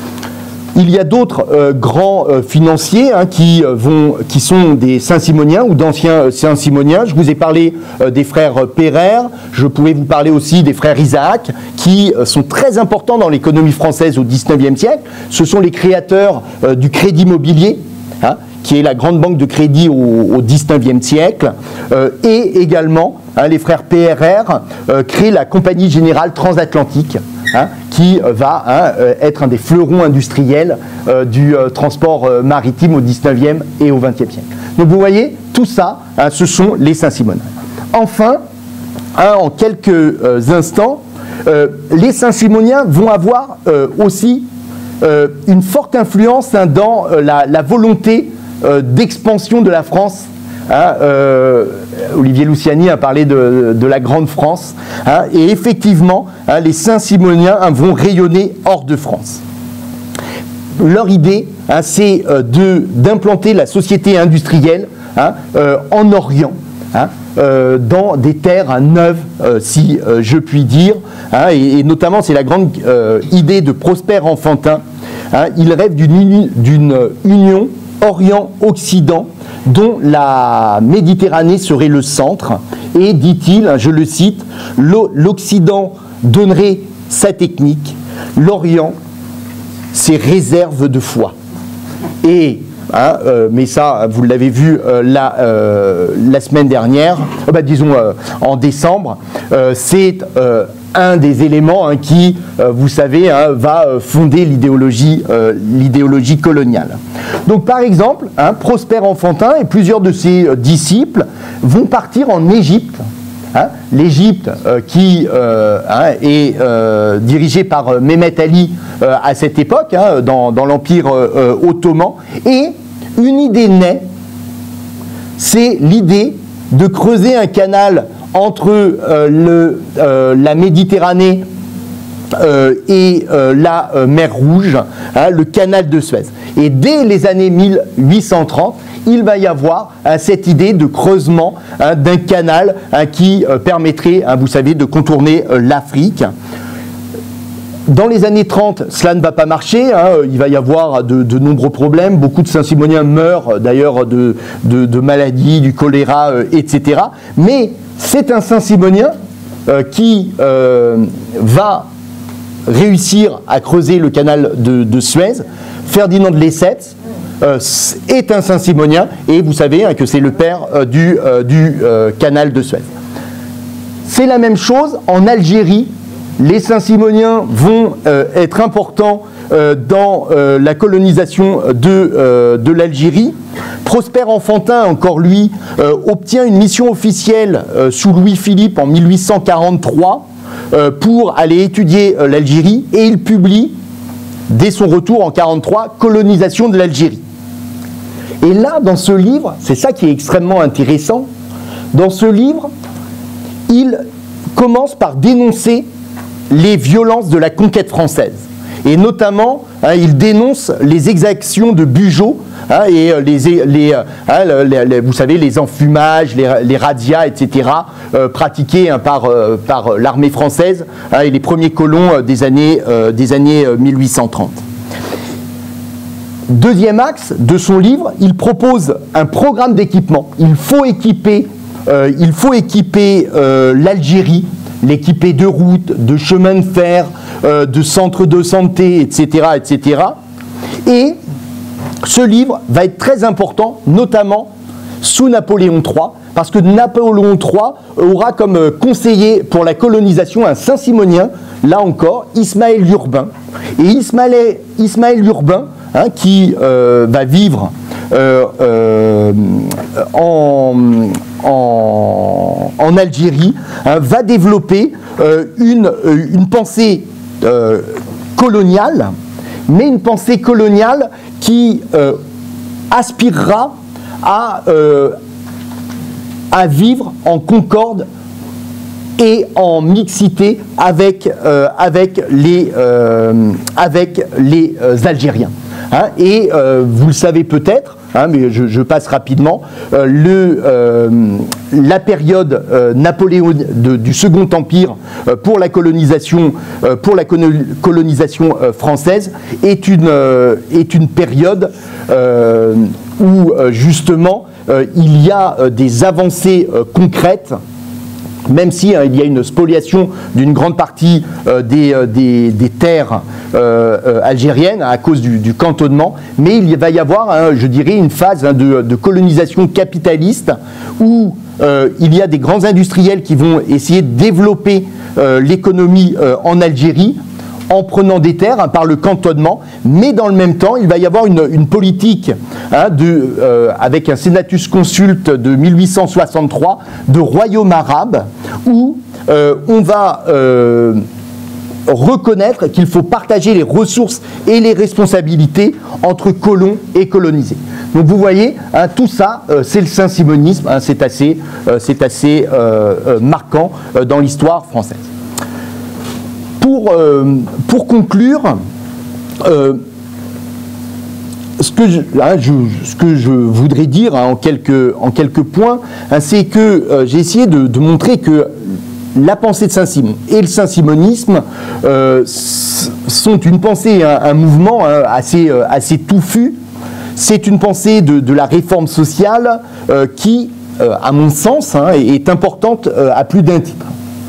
Il y a d'autres euh, grands euh, financiers hein, qui, euh, vont, qui sont des Saint-Simoniens ou d'anciens Saint-Simoniens. Je vous ai parlé euh, des frères Pereire, je pouvais vous parler aussi des frères Isaac, qui euh, sont très importants dans l'économie française au dix-neuvième siècle. Ce sont les créateurs euh, du crédit mobilier, hein, qui est la grande banque de crédit au, au dix-neuvième siècle, euh, et également hein, les frères Pereire euh, créent la Compagnie Générale Transatlantique, Hein, qui va hein, être un des fleurons industriels euh, du euh, transport euh, maritime au dix-neuvième et au vingtième siècle. Donc vous voyez, tout ça, hein, ce sont les Saint-Simoniens. Enfin, hein, en quelques euh, instants, euh, les Saint-Simoniens vont avoir euh, aussi euh, une forte influence hein, dans euh, la, la volonté euh, d'expansion de la France. Hein, euh, Olivier Luciani a parlé de, de la Grande France, hein, et effectivement, hein, les Saint-Simoniens hein, vont rayonner hors de France. Leur idée, hein, c'est euh, d'implanter la société industrielle hein, euh, en Orient, hein, euh, dans des terres hein, neuves, euh, si euh, je puis dire, hein, et, et notamment c'est la grande euh, idée de Prosper Enfantin. Hein, il rêve d'une uni, d'une union Orient-Occident dont la Méditerranée serait le centre, et, dit-il, je le cite, l'Occident donnerait sa technique, l'Orient ses réserves de foi. Et, hein, euh, mais ça, vous l'avez vu euh, la, euh, la semaine dernière, euh, bah, disons euh, en décembre, euh, c'est euh, un des éléments hein, qui, euh, vous savez, hein, va fonder l'idéologie euh, l'idéologie coloniale. Donc par exemple, hein, Prosper Enfantin et plusieurs de ses euh, disciples vont partir en Égypte. Hein, l'Égypte euh, qui euh, hein, est euh, dirigée par Mehmet Ali euh, à cette époque, hein, dans, dans l'Empire euh, ottoman, et une idée naît, c'est l'idée de creuser un canal entre euh, le, euh, la Méditerranée euh, et euh, la euh, mer Rouge, hein, le canal de Suez. Et dès les années mille huit cent trente, il va y avoir hein, cette idée de creusement hein, d'un canal hein, qui euh, permettrait, hein, vous savez, de contourner euh, l'Afrique. Dans les années trente, cela ne va pas marcher, hein, il va y avoir de, de nombreux problèmes, beaucoup de Saint-Simoniens meurent d'ailleurs de, de, de maladies, du choléra, euh, et cetera. Mais c'est un Saint-Simonien euh, qui euh, va réussir à creuser le canal de, de Suez. Ferdinand de Lesseps euh, est un Saint-Simonien, et vous savez hein, que c'est le père euh, du, euh, du euh, canal de Suez. C'est la même chose en Algérie. Les Saint-Simoniens vont euh, être importants euh, dans euh, la colonisation de, euh, de l'Algérie. Prosper Enfantin, encore lui, euh, obtient une mission officielle euh, sous Louis-Philippe en mille huit cent quarante-trois euh, pour aller étudier euh, l'Algérie, et il publie, dès son retour en mille neuf cent quarante-trois, Colonisation de l'Algérie. Et là, dans ce livre, c'est ça qui est extrêmement intéressant, dans ce livre, il commence par dénoncer les violences de la conquête française. Et notamment, hein, il dénonce les exactions de Bugeaud, hein, et les, les, hein, les, les, vous savez, les enfumages, les, les razzias, et cetera, euh, pratiqués hein, par, euh, par l'armée française hein, et les premiers colons euh, des années, euh, des années euh, mille huit cent trente. Deuxième axe de son livre, il propose un programme d'équipement. Il faut équiper euh, il faut équiper euh, l'Algérie, l'équiper de routes, de chemins de fer, euh, de centres de santé, et cetera, et cetera. Et ce livre va être très important, notamment sous Napoléon trois, parce que Napoléon trois aura comme conseiller pour la colonisation un Saint-Simonien, là encore, Ismaël Urbain. Et Ismaël, Ismaël Urbain, hein, qui euh, va vivre euh, euh, en, en, en Algérie, hein, va développer euh, une, une pensée euh, coloniale, mais une pensée coloniale qui euh, aspirera à, euh, à vivre en concorde et en mixité avec, euh, avec, les, euh, avec les euh, Algériens. Hein, et euh, vous le savez peut-être, hein, mais je, je passe rapidement, euh, le, euh, la période euh, Napoléon de, du Second Empire euh, pour la colonisation, euh, pour la colonisation euh, française est une, euh, est une période euh, où euh, justement euh, il y a euh, des avancées euh, concrètes, même si hein, il y a une spoliation d'une grande partie euh, des, euh, des, des terres euh, euh, algériennes à cause du, du cantonnement, mais il va y avoir, hein, je dirais, une phase hein, de, de colonisation capitaliste où euh, il y a des grands industriels qui vont essayer de développer euh, l'économie euh, en Algérie en prenant des terres hein, par le cantonnement, mais dans le même temps, il va y avoir une, une politique hein, de, euh, avec un Senatus Consulte de mille huit cent soixante-trois de royaume arabe, où euh, on va euh, reconnaître qu'il faut partager les ressources et les responsabilités entre colons et colonisés. Donc vous voyez, hein, tout ça, euh, c'est le saint-simonisme, hein, c'est assez, euh, c'est assez euh, euh, marquant euh, dans l'histoire française. Pour, euh, pour conclure, euh, ce, que je, hein, je, ce que je voudrais dire hein, en, quelques, en quelques points, hein, c'est que euh, j'ai essayé de, de montrer que la pensée de Saint-Simon et le saint-simonisme euh, sont une pensée, un, un mouvement hein, assez, euh, assez touffu. C'est une pensée de, de la réforme sociale euh, qui, euh, à mon sens, hein, est importante euh, à plus d'un titre.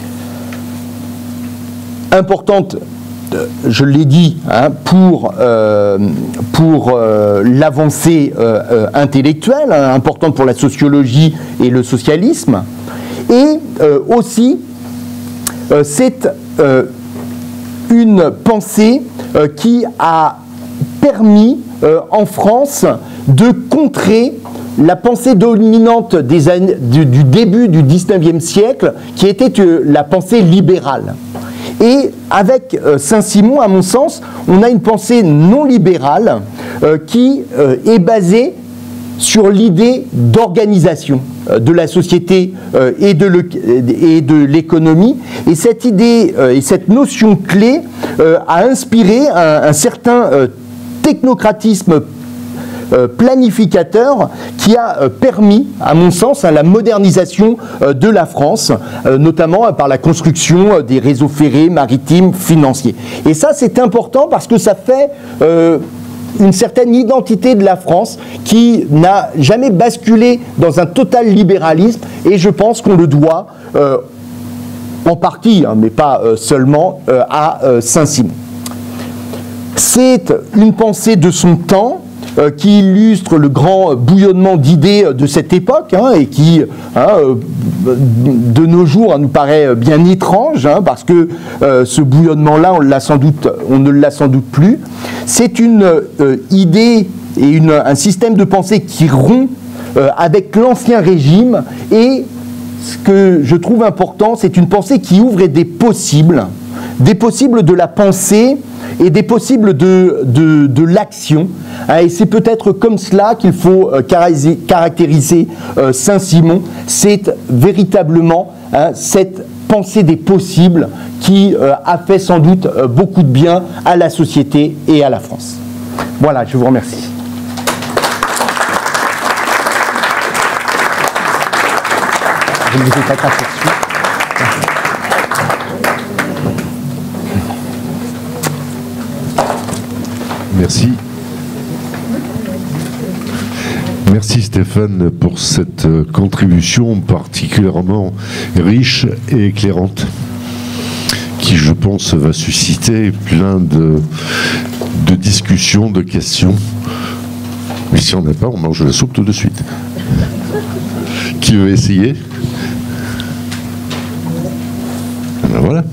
Importante, je l'ai dit, hein, pour, euh, pour euh, l'avancée euh, euh, intellectuelle, hein, importante pour la sociologie et le socialisme, et euh, aussi euh, c'est euh, une pensée euh, qui a permis euh, en France de contrer la pensée dominante des années, du, du début du dix-neuvième siècle, qui était euh, la pensée libérale. Et avec euh, Saint-Simon, à mon sens, on a une pensée non libérale euh, qui euh, est basée sur l'idée d'organisation euh, de la société euh, et de l'économie. Et cette idée euh, et cette notion clé euh, a inspiré un, un certain euh, technocratisme Euh, planificateur qui a euh, permis, à mon sens, hein, la modernisation euh, de la France, euh, notamment euh, par la construction euh, des réseaux ferrés, maritimes, financiers. Et ça, c'est important parce que ça fait euh, une certaine identité de la France qui n'a jamais basculé dans un total libéralisme, et je pense qu'on le doit euh, en partie, hein, mais pas euh, seulement, euh, à euh, Saint-Simon. C'est une pensée de son temps, Euh, qui illustre le grand bouillonnement d'idées de cette époque hein, et qui, hein, euh, de nos jours, hein, nous paraît bien étrange hein, parce que euh, ce bouillonnement-là, on l'a sans doute, on ne l'a sans doute plus. C'est une euh, idée et une, un système de pensée qui rompt euh, avec l'ancien régime, et ce que je trouve important, c'est une pensée qui ouvre des possibles, des possibles de la pensée et des possibles de, de, de l'action. Et c'est peut-être comme cela qu'il faut caractériser Saint-Simon. C'est véritablement hein, cette pensée des possibles qui euh, a fait sans doute euh, beaucoup de bien à la société et à la France. Voilà, je vous remercie. Je ne vous ai pas poursuivi. Merci. Merci Stéphane pour cette contribution particulièrement riche et éclairante, qui je pense va susciter plein de, de discussions, de questions. Mais si on n'a pas, on mange la soupe tout de suite. Qui veut essayer? Ben voilà.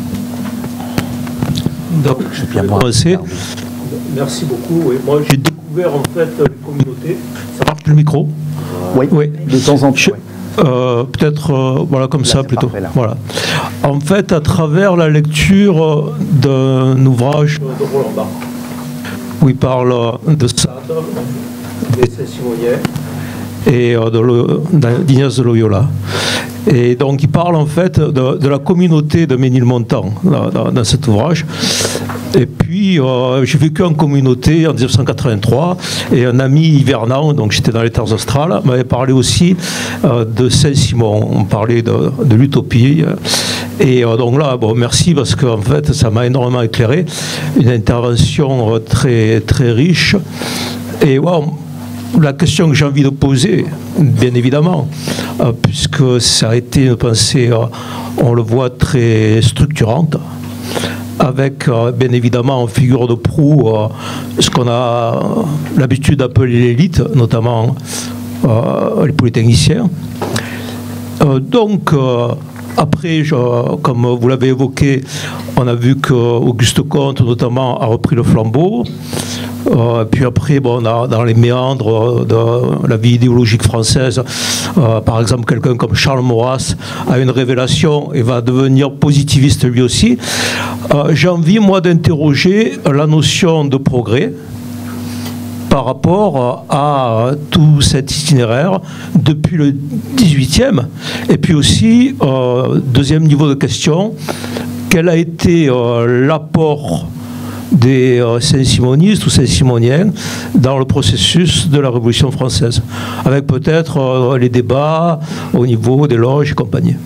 Donc, je vais bien commencer. Merci beaucoup. Oui. Moi, j'ai découvert en fait les communautés. Ça marche le micro? Oui, oui. De temps en temps. Je... Euh, peut-être euh, voilà comme là, ça plutôt. Parfait, voilà. En fait, à travers la lecture d'un ouvrage de Roland Barthes, où il parle de Sade, des Saint-Simoniens et euh, d'Ignace de Loyola. Et donc il parle en fait de, de la communauté de Ménilmontant dans, dans, dans cet ouvrage. Et puis euh, j'ai vécu en communauté en mille neuf cent quatre-vingt-trois et un ami hivernant, donc j'étais dans les terres australes, m'avait parlé aussi euh, de Saint-Simon. On parlait de, de l'utopie. Et euh, donc là, bon, merci parce qu'en fait ça m'a énormément éclairé. Une intervention euh, très, très riche. Et wow, la question que j'ai envie de poser, bien évidemment, euh, puisque ça a été une pensée, euh, on le voit, très structurante, avec euh, bien évidemment en figure de proue euh, ce qu'on a l'habitude d'appeler l'élite, notamment euh, les polytechniciens. Euh, donc, euh, après, je, comme vous l'avez évoqué, on a vu qu'Auguste Comte, notamment, a repris le flambeau. Euh, puis après, bon, on a, dans les méandres de la vie idéologique française, euh, par exemple, quelqu'un comme Charles Maurras a une révélation et va devenir positiviste lui aussi. Euh, j'ai envie, moi, d'interroger la notion de progrès par rapport à tout cet itinéraire depuis le dix-huitième. Et puis aussi, euh, deuxième niveau de question, quel a été euh, l'apport des euh, Saint-Simonistes ou Saint-Simoniens dans le processus de la Révolution française, avec peut-être euh, les débats au niveau des loges et compagnie.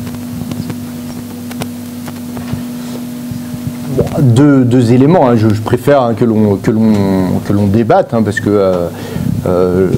Bon, deux, deux éléments, hein. je, je préfère hein, que l'on que l'on que l'on débatte, hein, parce que euh, euh,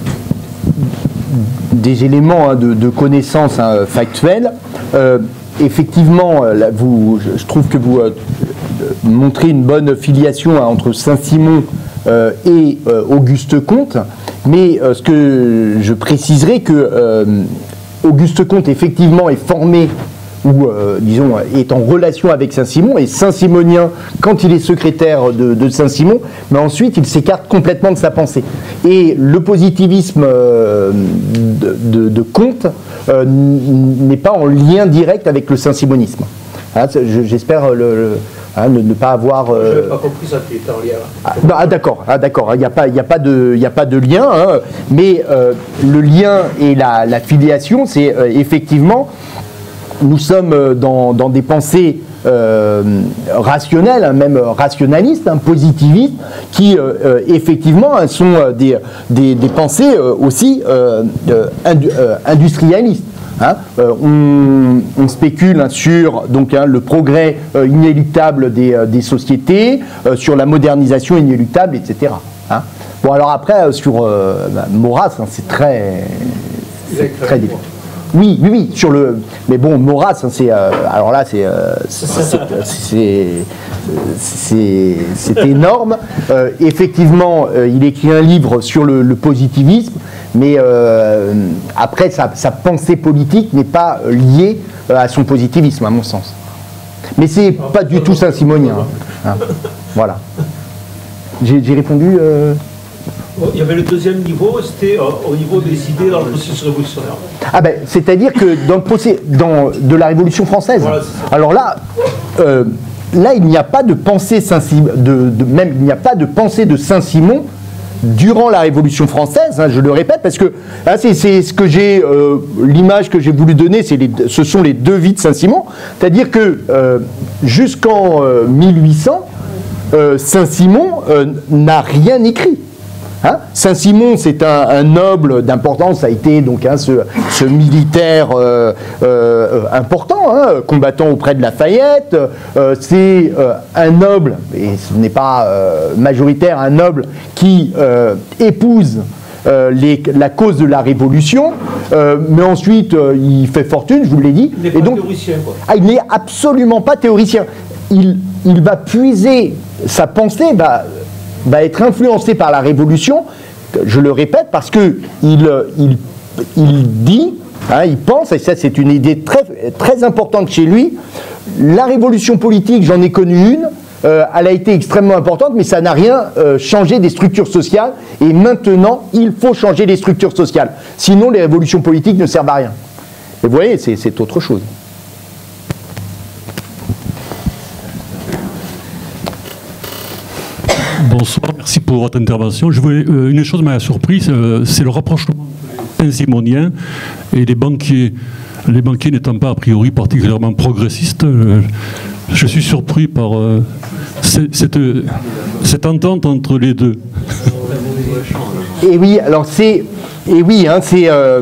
des éléments hein, de, de connaissances hein, factuelles. Euh, effectivement, là, vous, je, je trouve que vous euh, montrer une bonne filiation hein, entre Saint-Simon euh, et euh, Auguste Comte, mais euh, ce que je préciserai que euh, Auguste Comte effectivement est formé ou euh, disons est en relation avec Saint-Simon et Saint-Simonien quand il est secrétaire de, de Saint-Simon, mais ensuite il s'écarte complètement de sa pensée. Et le positivisme euh, de, de, de Comte euh, n'est pas en lien direct avec le saint-simonisme. Hein, j'espère le, le Hein, ne, ne pas avoir... Euh... Je n'ai pas compris ça qui est en lien. Ah, ah d'accord, ah, d'accord. Il n'y a pas, il n'y a pas de, il n'y a pas de lien, hein, mais euh, le lien et la, la filiation, c'est euh, effectivement, nous sommes dans, dans des pensées euh, rationnelles, hein, même rationalistes, hein, positivistes, qui euh, euh, effectivement hein, sont des, des, des pensées euh, aussi euh, euh, indu, euh, industrialistes. Hein, euh, on, on spécule hein, sur donc, hein, le progrès euh, inéluctable des, euh, des sociétés, euh, sur la modernisation inéluctable, et cetera. Hein. Bon, alors après, euh, sur euh, bah, Maurras, hein, c'est très... C'est très difficile. Oui, oui, oui, sur le... Mais bon, Maurras, hein, c'est... Euh, alors là, c'est... Euh, c'est énorme. Euh, effectivement, euh, il écrit un livre sur le, le positivisme, mais euh, après, sa, sa pensée politique n'est pas liée euh, à son positivisme, à mon sens. Mais c'est pas du tout saint-simonien. Hein. Hein. Voilà. J'ai répondu... Euh... Il y avait le deuxième niveau, c'était euh, au niveau des idées dans le processus révolutionnaire. Ah ben, c'est-à-dire que dans le procès dans, de la Révolution française, voilà, alors là, euh, là, il n'y a pas de pensée Saint-Simon, de, de, même il n'y a pas de pensée de Saint-Simon durant la Révolution française, hein, je le répète, parce que hein, c'est ce que j'ai, euh, l'image que j'ai voulu donner, les, ce sont les deux vies de Saint-Simon, c'est-à-dire que euh, jusqu'en euh, mille huit cents, euh, Saint-Simon euh, n'a rien écrit. Hein, Saint-Simon, c'est un, un noble d'importance, ça a été donc hein, ce, ce militaire euh, euh, important, hein, combattant auprès de Lafayette. Euh, c'est euh, un noble, et ce n'est pas euh, majoritaire, un noble qui euh, épouse euh, les, la cause de la Révolution, euh, mais ensuite euh, il fait fortune, je vous l'ai dit. Il n'est et pas donc, théoricien, quoi. Ah, il n'est absolument pas théoricien. Il, il va puiser, sa pensée va, va être influencée par la Révolution, je le répète, parce qu'il il, il dit, hein, il pense, et ça c'est une idée très, très importante chez lui, la révolution politique, j'en ai connu une, euh, elle a été extrêmement importante, mais ça n'a rien euh, changé des structures sociales, et maintenant, il faut changer les structures sociales. Sinon, les révolutions politiques ne servent à rien. Et vous voyez, c'est autre chose. Bonsoir, merci pour votre intervention. Je voulais, euh, une chose m'a surpris, euh, c'est le rapprochement entre les saint-simoniens et les banquiers. Les banquiers n'étant pas a priori particulièrement progressistes, euh, je suis surpris par euh, cette, cette entente entre les deux. Et oui, alors c'est, et oui, hein, c'est, euh,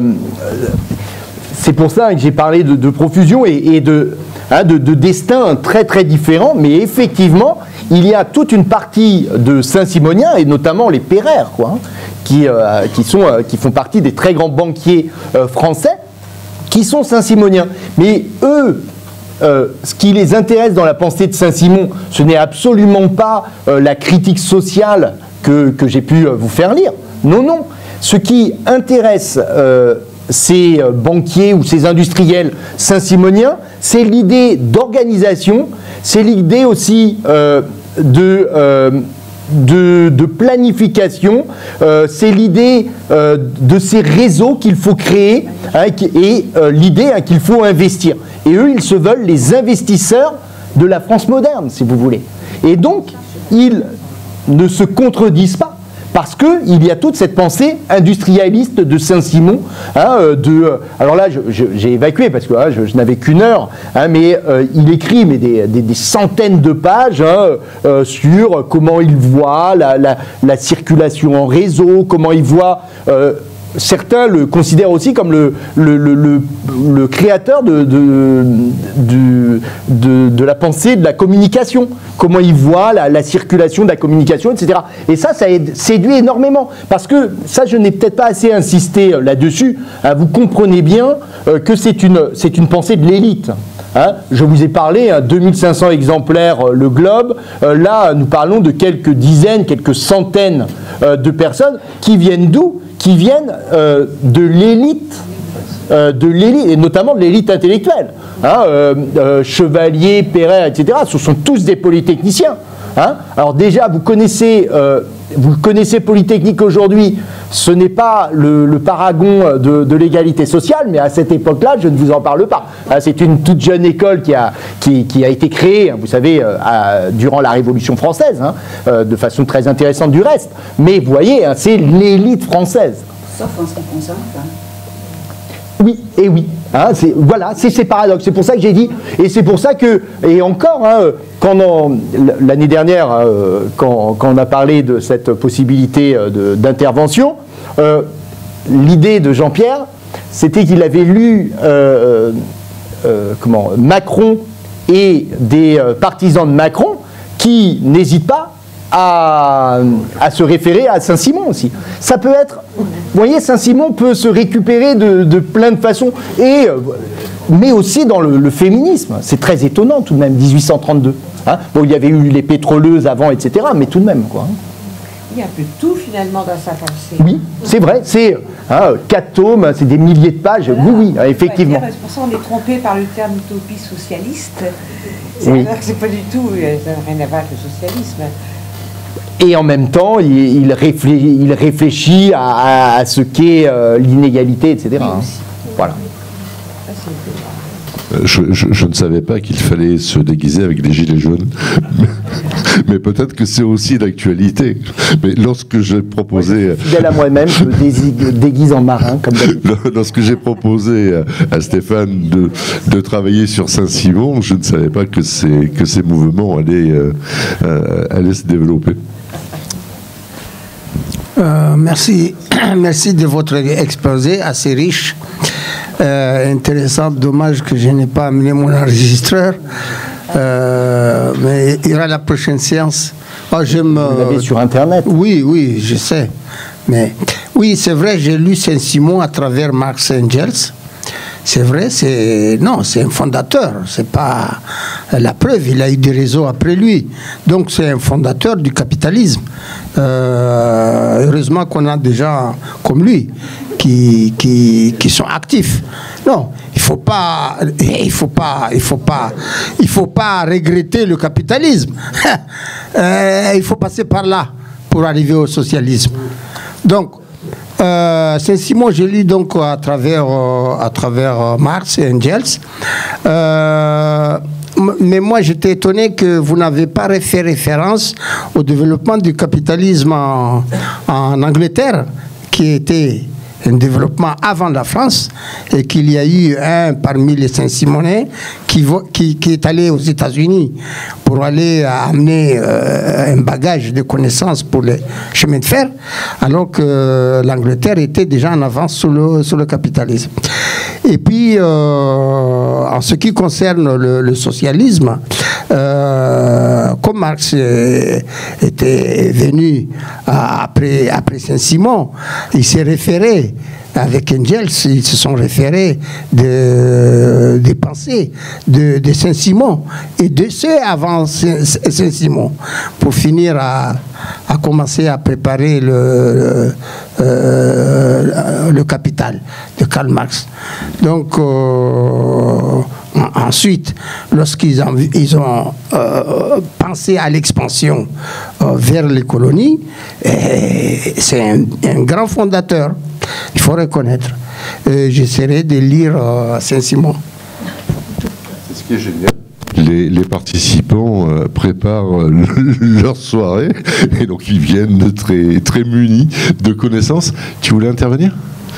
c'est pour ça que j'ai parlé de, de profusion et, et de, hein, de, de destins très très différents, mais effectivement, il y a toute une partie de Saint-Simoniens, et notamment les Pereire, quoi, hein, qui, euh, qui, sont, euh, qui font partie des très grands banquiers euh, français, qui sont Saint-Simoniens. Mais eux, euh, ce qui les intéresse dans la pensée de Saint-Simon, ce n'est absolument pas euh, la critique sociale que, que j'ai pu euh, vous faire lire. Non, non. Ce qui intéresse euh, ces banquiers ou ces industriels saint-simoniens, c'est l'idée d'organisation, c'est l'idée aussi euh, de... Euh, De, de planification, euh, c'est l'idée euh, de ces réseaux qu'il faut créer, hein, et euh, l'idée hein, qu'il faut investir. Et eux, ils se veulent les investisseurs de la France moderne, si vous voulez. Et donc, ils ne se contredisent pas, parce qu'il y a toute cette pensée industrialiste de Saint-Simon. Hein, de, euh, alors là, j'ai évacué, parce que hein, je, je n'avais qu'une heure, hein, mais euh, il écrit mais des, des, des centaines de pages hein, euh, sur comment il voit la, la, la circulation en réseau, comment il voit... Euh, certains le considèrent aussi comme le, le, le, le, le créateur de, de, de, de, de la pensée de la communication. Comment il voit la, la circulation de la communication, et cetera. Et ça, ça séduit énormément. Parce que, ça, je n'ai peut-être pas assez insisté là-dessus. Hein, vous comprenez bien euh, que c'est une, c'est une pensée de l'élite. Hein, je vous ai parlé, hein, deux mille cinq cents exemplaires euh, le Globe. Euh, là, nous parlons de quelques dizaines, quelques centaines euh, de personnes qui viennent d'où ? Qui viennent euh, de l'élite, euh, de l'élite, et notamment de l'élite intellectuelle. Hein, euh, euh, Chevalier, Pereire, et cetera. Ce sont tous des polytechniciens. Hein. Alors déjà, vous connaissez, euh, vous connaissez Polytechnique aujourd'hui, ce n'est pas le, le paragon de, de l'égalité sociale, mais à cette époque-là, je ne vous en parle pas. Hein, c'est une toute jeune école qui a, qui, qui a été créée, vous savez, euh, à, durant la Révolution française, hein, euh, de façon très intéressante du reste. Mais vous voyez, hein, c'est l'élite française. Sauf en ce qui concerne. Hein. Oui, et oui. Hein, c'est, voilà, c'est ces paradoxes. C'est pour ça que j'ai dit, et c'est pour ça que, et encore, hein, quand l'année dernière, euh, quand, quand on a parlé de cette possibilité euh, d'intervention, euh, l'idée de Jean-Pierre, c'était qu'il avait lu euh, euh, comment, Macron et des euh, partisans de Macron qui n'hésitent pas À, à se référer à Saint-Simon aussi. Ça peut être... Vous voyez, Saint-Simon peut se récupérer de, de plein de façons, et, mais aussi dans le, le féminisme. C'est très étonnant tout de même, dix-huit cent trente-deux. Hein, bon, il y avait eu les pétroleuses avant, et cetera, mais tout de même, quoi. Il y a un peu de tout, finalement, dans sa pensée. Oui, c'est vrai. C'est hein, quatre tomes, c'est des milliers de pages. Voilà. Oui, oui, effectivement. C'est pour ça qu'on est trompé par le terme utopie socialiste. Oui. C'est pas du tout... Ça n'a rien à voir avec le socialisme. Et en même temps, il, il, réfléchit, il réfléchit à, à, à ce qu'est euh, l'inégalité, et cetera. Hein. Voilà. Je, je, je ne savais pas qu'il fallait se déguiser avec des gilets jaunes. Mais peut-être que c'est aussi l'actualité. Mais lorsque j'ai proposé... Ouais, fidèle à moi-même, je me déguise en marin, comme d'habitude. Lorsque j'ai proposé à Stéphane de, de travailler sur Saint-Simon, je ne savais pas que ces, que ces mouvements allaient, euh, euh, allaient se développer. Euh, merci. Merci de votre exposé assez riche, euh, intéressant. Dommage que je n'ai pas amené mon enregistreur, euh, mais il y aura la prochaine séance. Oh, je me... Vous l'avez sur Internet? Oui, oui, je sais. Mais oui, c'est vrai, j'ai lu Saint-Simon à travers Marx et Engels. C'est vrai, c'est non, c'est un fondateur. C'est pas la preuve. Il a eu des réseaux après lui. Donc c'est un fondateur du capitalisme. Euh, heureusement qu'on a des gens comme lui qui qui, qui sont actifs. Non, il faut pas, il faut pas, il faut pas, il faut pas regretter le capitalisme. euh, il faut passer par là pour arriver au socialisme. Donc Euh, Saint-Simon, j'ai lu donc à travers, euh, à travers euh, Marx et Engels. Euh, mais moi, j'étais étonné que vous n'avez pas fait référence au développement du capitalisme en, en Angleterre, qui était un développement avant la France, et qu'il y a eu un parmi les Saint-Simonais qui, qui, qui est allé aux États-Unis pour aller amener euh, un bagage de connaissances pour les chemins de fer, alors que l'Angleterre était déjà en avance sur le, sur le capitalisme. Et puis, euh, en ce qui concerne le, le socialisme, euh, comme Marx était venu après, après Saint-Simon, il s'est référé avec Engels, ils se sont référés de, des pensées de, de Saint-Simon et de ceux avant Saint-Simon, pour finir à, à commencer à préparer le, euh, le Capital de Karl Marx. Donc, euh, ensuite, lorsqu'ils ont, ils ont euh, pensé à l'expansion euh, vers les colonies, c'est un, un grand fondateur. Il faut reconnaître. Euh, J'essaierai de lire euh, Saint-Simon. C'est ce qui est génial. Les, les participants euh, préparent euh, le, leur soirée et donc ils viennent très, très munis de connaissances. Tu voulais intervenir ?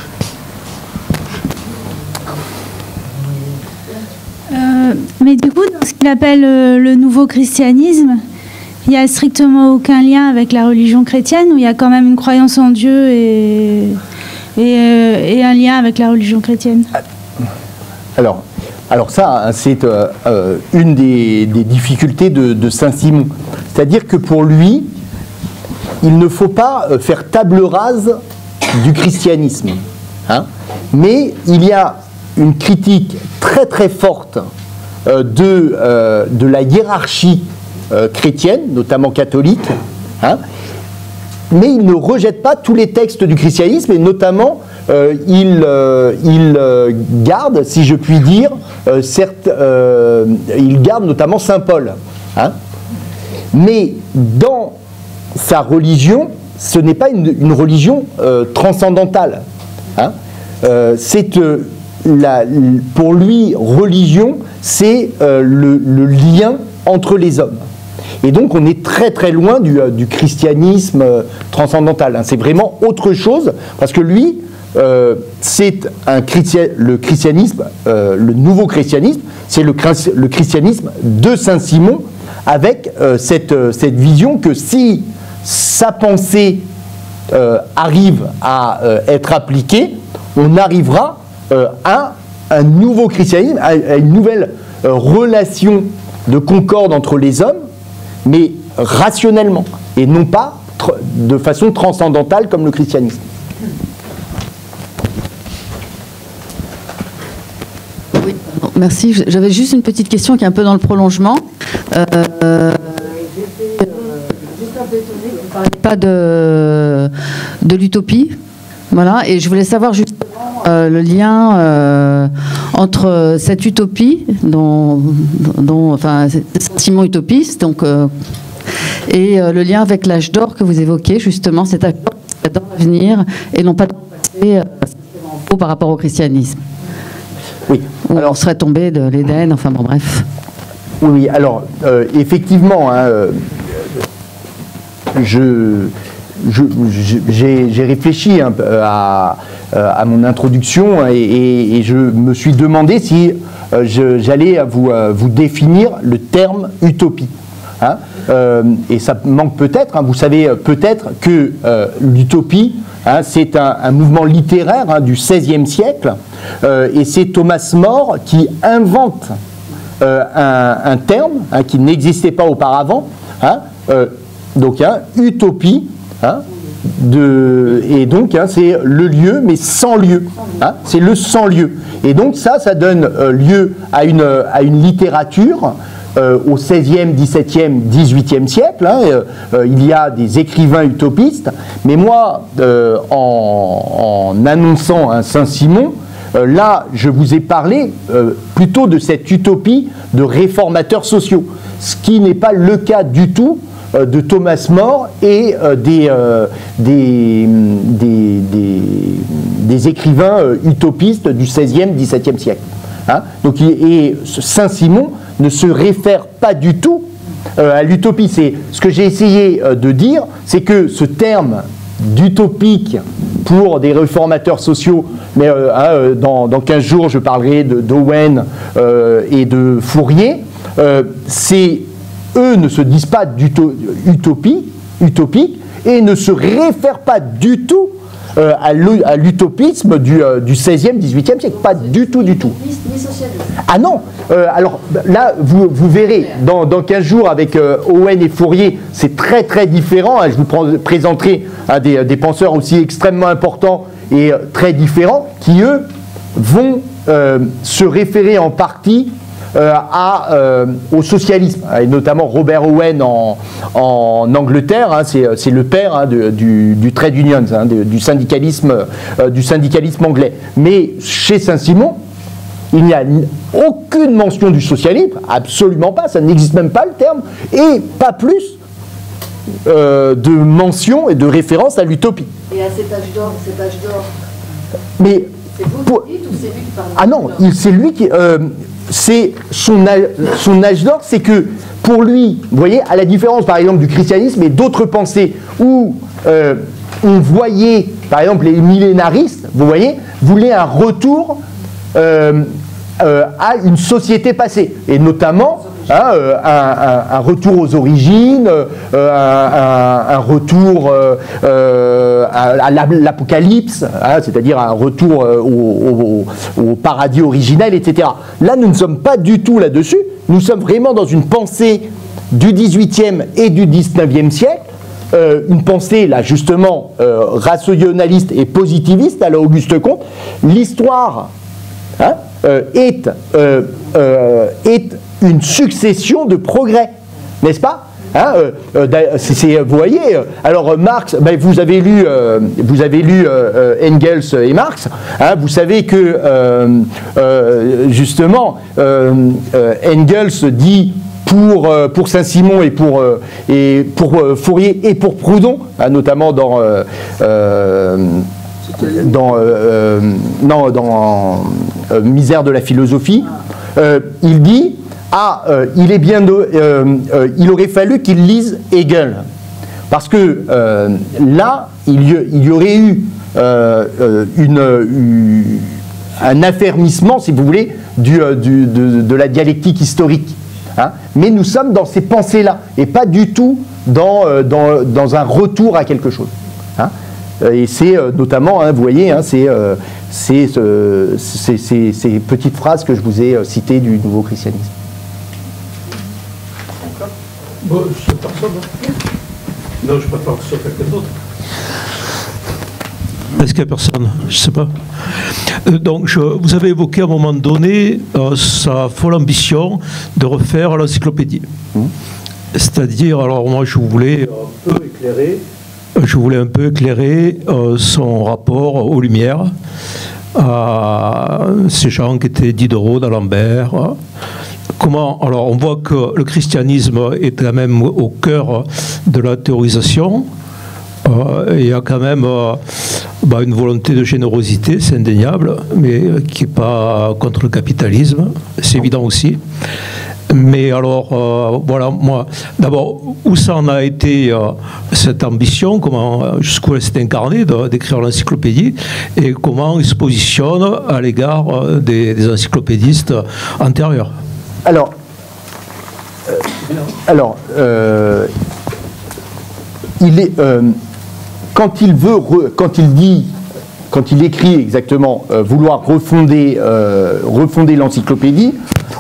euh, Mais du coup, dans ce qu'il appelle euh, le nouveau christianisme, il n'y a strictement aucun lien avec la religion chrétienne, où il y a quand même une croyance en Dieu et... Et, euh, et un lien avec la religion chrétienne. Alors, alors ça, c'est euh, euh, une des, des difficultés de, de Saint-Simon. C'est-à-dire que pour lui, il ne faut pas faire table rase du christianisme. Hein, mais il y a une critique très très forte euh, de, euh, de la hiérarchie euh, chrétienne, notamment catholique, hein, mais il ne rejette pas tous les textes du christianisme, et notamment, euh, il, euh, il euh, garde, si je puis dire, euh, certes, euh, il garde notamment Saint Paul. Hein. Mais dans sa religion, ce n'est pas une, une religion euh, transcendantale. Hein. Euh, c'est, euh, la, pour lui, religion, c'est euh, le, le lien entre les hommes. Et donc on est très très loin du, du christianisme euh, transcendantal. Hein. C'est vraiment autre chose, parce que lui, euh, c'est un christian, le christianisme, euh, le nouveau christianisme, c'est le, le christianisme de Saint-Simon, avec euh, cette, euh, cette vision que si sa pensée euh, arrive à euh, être appliquée, on arrivera euh, à un nouveau christianisme, à, à une nouvelle euh, relation de concorde entre les hommes, mais rationnellement, et non pas de façon transcendantale comme le christianisme. Oui, merci. J'avais juste une petite question qui est un peu dans le prolongement. Euh, euh, J'étais juste un peu étonnée que vous ne parliez pas de, de l'utopie. Voilà, et je voulais savoir justement euh, le lien euh, entre cette utopie, dont, dont, enfin, Simon utopiste, donc, euh, et euh, le lien avec l'âge d'or que vous évoquez, justement, cet âge d'or qui serait dans l'avenir et non pas dans le passé, euh, par rapport au christianisme. Oui. Où alors, on serait tombé de l'Éden, enfin bon, bref. Oui, alors, euh, effectivement, hein, euh, je... j'ai réfléchi un peu à, à mon introduction et, et, et je me suis demandé si euh, j'allais vous, euh, vous définir le terme utopie. Hein, euh, et ça manque peut-être, hein, vous savez peut-être que euh, l'utopie, hein, c'est un, un mouvement littéraire hein, du seizième siècle, euh, et c'est Thomas More qui invente euh, un, un terme hein, qui n'existait pas auparavant, hein, euh, donc hein, utopie. Hein, de, et donc hein, c'est le lieu, mais sans lieu. Hein, c'est le sans lieu. Et donc ça, ça donne euh, lieu à une, à une littérature euh, au seizième, dix-septième, dix-huitième siècle. Hein, euh, il y a des écrivains utopistes. Mais moi, euh, en, en annonçant un Saint-Simon, euh, là, je vous ai parlé euh, plutôt de cette utopie de réformateurs sociaux. Ce qui n'est pas le cas du tout de Thomas More et euh, des, euh, des, des, des, des écrivains euh, utopistes du seizième, dix-septième siècle. Hein, donc, et Saint-Simon ne se réfère pas du tout euh, à l'utopie. C'est ce que j'ai essayé euh, de dire, c'est que ce terme d'utopique pour des réformateurs sociaux, mais euh, hein, dans, dans quinze jours je parlerai de d'Owen euh, et de Fourier, euh, c'est eux ne se disent pas d'utopie, utopique, et ne se réfèrent pas du tout euh, à l'utopisme du, euh, du seizième, dix-huitième siècle. Pas du tout, du tout. Ah non euh, alors là, vous, vous verrez, dans, dans quinze jours, avec euh, Owen et Fourier, c'est très très différent. Hein, je vous présenterai hein, des, des penseurs aussi extrêmement importants et euh, très différents, qui eux vont euh, se référer en partie Euh, à, euh, au socialisme, et notamment Robert Owen en, en Angleterre, hein, c'est le père hein, de, du, du trade unions, hein, de, du, syndicalisme, euh, du syndicalisme anglais. Mais chez Saint-Simon, il n'y a aucune mention du socialisme, absolument pas, ça n'existe même pas le terme, et pas plus euh, de mention et de référence à l'utopie. Et à cet âge d'or, cet âge d'or, mais c'est vous pour... qui dites ou c'est lui qui parle? Ah non, c'est lui qui... Euh, c'est son âge, son âge d'or, c'est que pour lui, vous voyez, à la différence par exemple du christianisme et d'autres pensées où euh, on voyait, par exemple les millénaristes, vous voyez, voulaient un retour euh, euh, à une société passée, et notamment hein, euh, un, un, un retour aux origines, euh, un, un, un retour euh, euh, à, à l'apocalypse, hein, c'est-à-dire un retour euh, au, au, au paradis originel, et cetera. Là, nous ne sommes pas du tout là-dessus, nous sommes vraiment dans une pensée du dix-huitième et du dix-neuvième siècle, euh, une pensée, là, justement, euh, rationaliste et positiviste, à l'Auguste Comte. L'histoire hein, euh, est, euh, euh, est une succession de progrès, n'est-ce pas hein, euh, euh, c'est, vous voyez, alors Marx, ben, vous avez lu, euh, vous avez lu euh, Engels et Marx, hein, vous savez que euh, euh, justement euh, euh, Engels dit pour, euh, pour Saint-Simon et pour, euh, et pour euh, Fourier et pour Proudhon, hein, notamment dans euh, euh, dans euh, non dans euh, Misère de la philosophie, euh, il dit ah, euh, il est bien, euh, euh, il aurait fallu qu'il lise Hegel, parce que euh, là, il y, il y aurait eu euh, une, une, un affermissement, si vous voulez, du, du, de, de la dialectique historique. Hein. Mais nous sommes dans ces pensées-là, et pas du tout dans, dans, dans un retour à quelque chose. Hein. Et c'est euh, notamment, hein, vous voyez, hein, c'est euh, ces petites phrases que je vous ai euh, citées du nouveau christianisme. Bon, je sais personne. Non, je préfère que ce soit quelqu'un d'autre. Est-ce qu'il n'y a personne? Je ne sais pas. Euh, donc, je, vous avez évoqué à un moment donné euh, sa folle ambition de refaire l'encyclopédie. Mmh. C'est-à-dire, alors moi, je voulais un peu éclairer, je voulais un peu éclairer euh, son rapport aux Lumières, à ces gens qui étaient Diderot, d'Alembert. Hein. Comment, alors on voit que le christianisme est quand même au cœur de la théorisation. Euh, il y a quand même euh, bah, une volonté de générosité, c'est indéniable, mais qui n'est pas contre le capitalisme, c'est évident aussi. Mais alors, euh, voilà, moi, d'abord, où ça en a été euh, cette ambition, comment, jusqu'où elle s'est incarnée d'écrire l'encyclopédie, et comment il se positionne à l'égard euh, des, des encyclopédistes antérieurs? Alors, euh, alors euh, il est, euh, quand il veut, re, quand il dit, quand il écrit exactement euh, vouloir refonder, euh, refonder l'encyclopédie,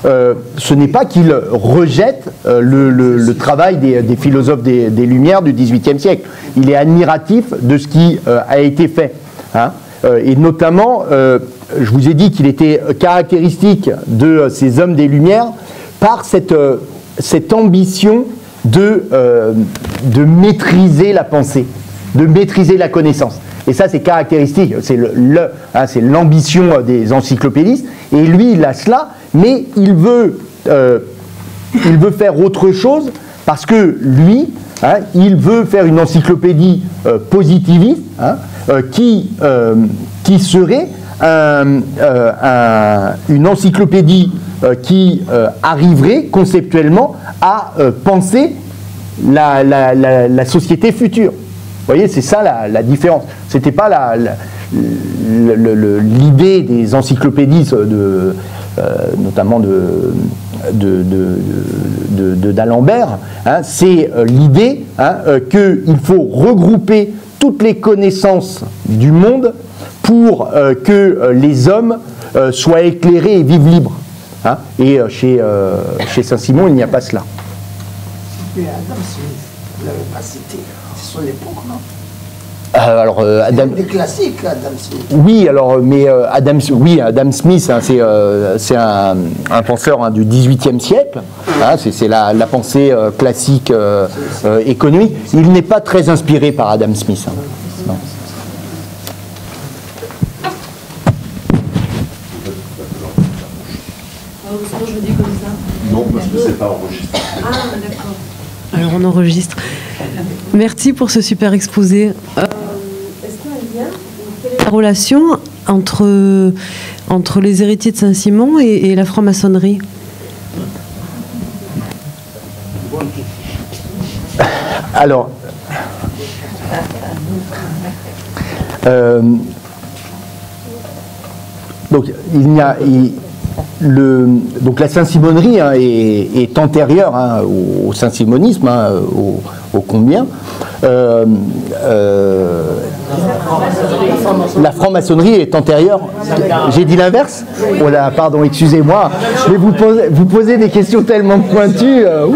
euh, ce n'est pas qu'il rejette euh, le, le, le travail des, des philosophes des, des Lumières du dix-huitième siècle. Il est admiratif de ce qui euh, a été fait. Hein. Euh, et notamment, euh, je vous ai dit qu'il était caractéristique de euh, ces hommes des Lumières par cette, euh, cette ambition de, euh, de maîtriser la pensée, de maîtriser la connaissance. Et ça, c'est caractéristique, c'est le, le, hein, c'est l'ambition des encyclopédistes. Et lui, il a cela, mais il veut, euh, il veut faire autre chose parce que lui, hein, il veut faire une encyclopédie euh, positiviste hein, euh, qui, euh, qui serait un, euh, un, une encyclopédie euh, qui euh, arriverait conceptuellement à euh, penser la, la, la, la société future. Vous voyez, c'est ça la, la différence. C'était pas la, la, l'idée des encyclopédies, de, euh, notamment de, de, de, de, de d'Alembert, hein, c'est euh, l'idée hein, euh, qu'il faut regrouper toutes les connaissances du monde pour euh, que euh, les hommes euh, soient éclairés et vivent libres. Hein. Et euh, chez, euh, chez Saint-Simon, il n'y a pas cela. Adam Smith, vous ne l'avez pas cité. C'est son époque, non? Euh, alors, euh, Adam... des classiques, Adam Smith. Oui, alors, mais euh, Adam, oui, Adam Smith, hein, c'est euh, un, un penseur hein, du dix-huitième siècle. Hein, c'est la, la pensée euh, classique euh, euh, économique. Il n'est pas très inspiré par Adam Smith. Hein. Non. Je dis comme ça. Non, parce que c'est pas enregistré. Ah, d'accord. Alors on enregistre. Merci pour ce super exposé. Euh, Est-ce qu'il y a un lien, quelle est la relation entre, entre les héritiers de Saint-Simon et, et la franc-maçonnerie? Alors, euh, donc il n'y a... Il, Le, donc la Saint-Simonerie hein, est, est antérieure hein, au, au Saint-Simonisme, hein, au, au combien. Euh, euh, la franc-maçonnerie est antérieure. J'ai dit l'inverse? Oh là, pardon, excusez-moi. Mais vous posez, vous posez des questions tellement pointues. Euh,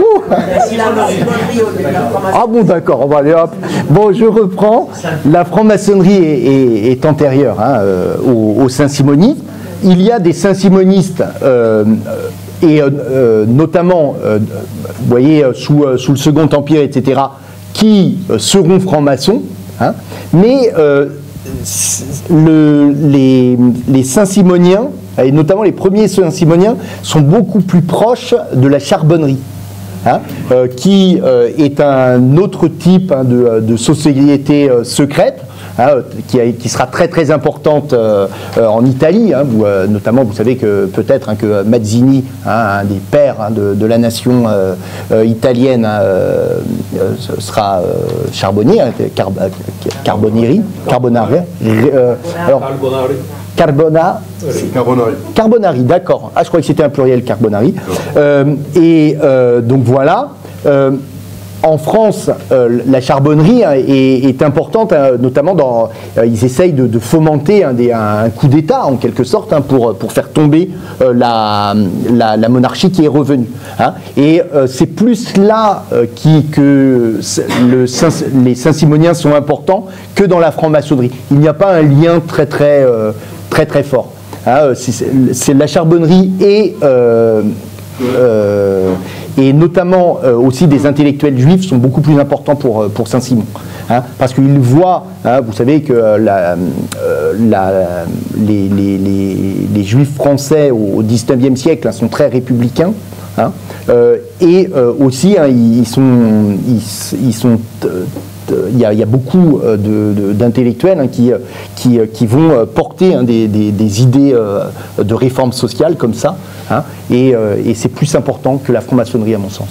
ah bon, d'accord, on va aller hop. Bon, je reprends. La franc-maçonnerie est, est, est antérieure hein, euh, au, au Saint-Simonisme. Il y a des saint-simonistes, euh, et euh, notamment, euh, vous voyez, sous, sous le Second Empire, et cetera, qui seront francs-maçons, hein, mais euh, le, les, les saint-simoniens, et notamment les premiers saint-simoniens, sont beaucoup plus proches de la charbonnerie. Hein, euh, qui euh, est un autre type hein, de, de société euh, secrète, hein, qui, a, qui sera très très importante euh, euh, en Italie, hein, où, euh, notamment vous savez que peut-être hein, que Mazzini, hein, un des pères hein, de, de la nation euh, euh, italienne, hein, euh, sera euh, charbonnier, hein, car, carbonieri, carbonari, euh, alors, Carbona, Carbonari. Carbonari, d'accord. Ah, je crois que c'était un pluriel, Carbonari. Euh, et euh, donc voilà. Euh, en France, euh, la charbonnerie hein, est, est importante, hein, notamment dans. Euh, ils essayent de, de fomenter un, des, un coup d'État, en quelque sorte, hein, pour, pour faire tomber euh, la, la, la monarchie qui est revenue. Hein. Et euh, c'est plus là euh, qui, que le, les Saint-Simoniens sont importants que dans la franc-maçonnerie. Il n'y a pas un lien très, très. Euh, très très fort. Hein, c'est la charbonnerie et, euh, euh, et notamment euh, aussi des intellectuels juifs sont beaucoup plus importants pour, pour Saint-Simon. Hein, parce qu'ils voient, hein, vous savez que la, euh, la, les, les, les, les juifs français au dix-neuvième siècle hein, sont très républicains. Hein, euh, et euh, aussi, hein, ils sont... Ils, ils sont euh, Il y, a, il y a beaucoup d'intellectuels de, de, hein, qui, qui, qui vont porter hein, des, des, des idées euh, de réforme sociale comme ça, hein, et, euh, et c'est plus important que la franc-maçonnerie à mon sens.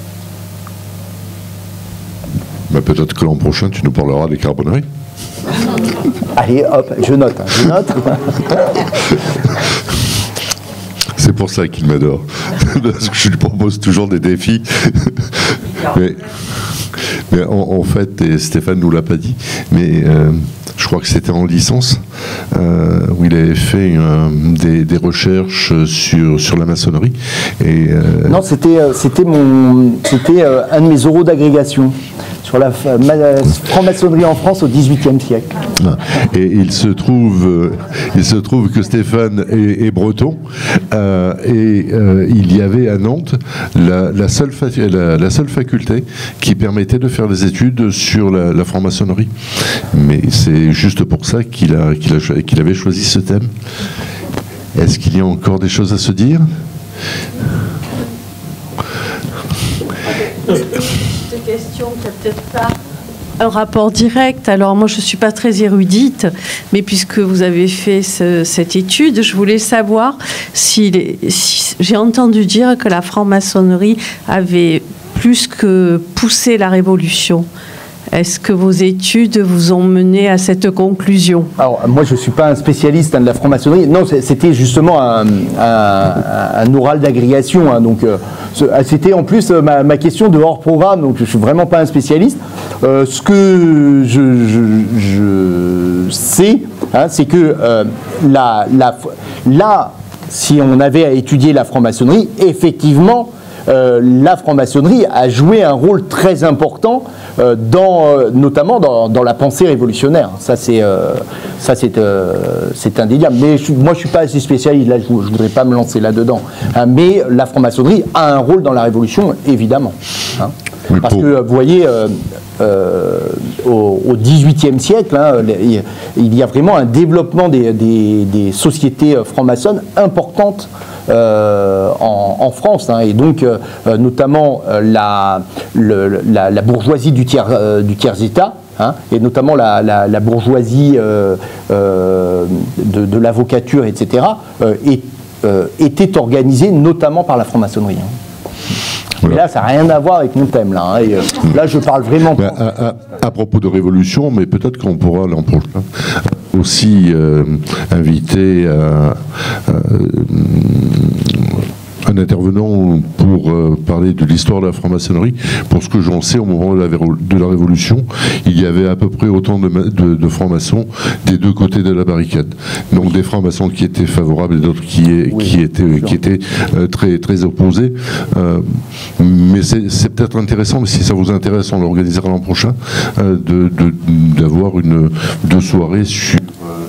Bah, peut-être que l'an prochain tu nous parleras des carbonneries. Allez, hop, je note, hein, je note. C'est pour ça qu'il m'adore. Parce que je lui propose toujours des défis. Mais, Mais en, en fait, et Stéphane nous l'a pas dit, mais euh, je crois que c'était en licence, euh, où il avait fait euh, des, des recherches sur, sur la maçonnerie. Et, euh, non, c'était euh, c'était mon c'était euh, un de mes oraux d'agrégation sur la franc-maçonnerie en France au dix-huitième siècle. Et il se trouve, euh, il se trouve que Stéphane est, est breton, euh, et euh, il y avait à Nantes la, la, seule fa la, la seule faculté qui permettait de faire des études sur la, la franc-maçonnerie. Mais c'est juste pour ça qu'il a, qu'il a, qu'il avait choisi ce thème. Est-ce qu'il y a encore des choses à se dire ? Cette question qui n'a peut-être pas un rapport direct. Alors moi, je ne suis pas très érudite, mais puisque vous avez fait ce, cette étude, je voulais savoir si, les, si j'ai entendu dire que la franc-maçonnerie avait plus que poussé la révolution. Est-ce que vos études vous ont mené à cette conclusion? Alors, moi, je ne suis pas un spécialiste hein, de la franc-maçonnerie. Non, c'était justement un, un, un oral d'agrégation. Hein, donc, euh, c'était en plus euh, ma, ma question de hors programme. Donc, je ne suis vraiment pas un spécialiste. Euh, ce que je, je, je sais, hein, c'est que euh, la, la, là, si on avait à étudier la franc-maçonnerie, effectivement, Euh, la franc-maçonnerie a joué un rôle très important, euh, dans, euh, notamment dans, dans la pensée révolutionnaire. Ça, c'est euh, ça, c'est euh, c'est indéniable. Mais je, moi, je ne suis pas assez spécialiste. Là, je ne voudrais pas me lancer là-dedans. Hein, mais la franc-maçonnerie a un rôle dans la Révolution, évidemment. Hein. Oui, Parce pour... que, vous voyez, euh, euh, au, au dix-huitième siècle, hein, il y a vraiment un développement des, des, des sociétés franc-maçonnes importantes Euh, en, en France, hein, et donc euh, notamment euh, la, le, la, la bourgeoisie du tiers, euh, du tiers-état, hein, et notamment la, la, la bourgeoisie euh, euh, de, de l'avocature, et cetera, euh, et, euh, était organisée notamment par la franc-maçonnerie. Hein. Voilà. Et là, ça n'a rien à voir avec mon thème. Là, hein, et, euh, là je parle vraiment... Ben, à, à, à propos de révolution, mais peut-être qu'on pourra l'an prochain aussi euh, inviter à, à, un intervenant pour euh, parler de l'histoire de la franc-maçonnerie. Pour ce que j'en sais, au moment de la, de la Révolution, il y avait à peu près autant de, de, de francs-maçons des deux côtés de la barricade. Donc des francs-maçons qui étaient favorables et d'autres qui, oui, qui étaient, qui étaient euh, très, très opposés. Euh, mais c'est peut-être intéressant, mais si ça vous intéresse, on l'organisera l'an prochain, euh, d'avoir une deux soirées sur...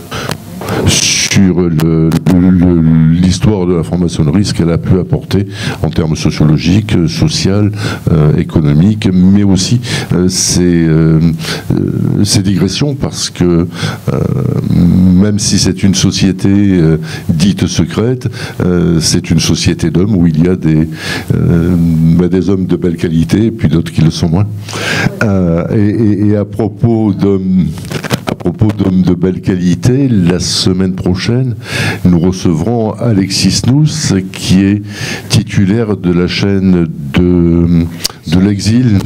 sur l'histoire de la franc-maçonnerie, ce qu'elle a pu apporter en termes sociologiques, sociaux, euh, économiques, mais aussi euh, ses, euh, ses digressions, parce que euh, même si c'est une société euh, dite secrète, euh, c'est une société d'hommes où il y a des, euh, bah, des hommes de belle qualité et puis d'autres qui le sont moins. Euh, et, et, et à propos d'hommes À propos d'hommes de belle qualité, la semaine prochaine, nous recevrons Alexis Nous, qui est titulaire de la chaîne de, de l'exil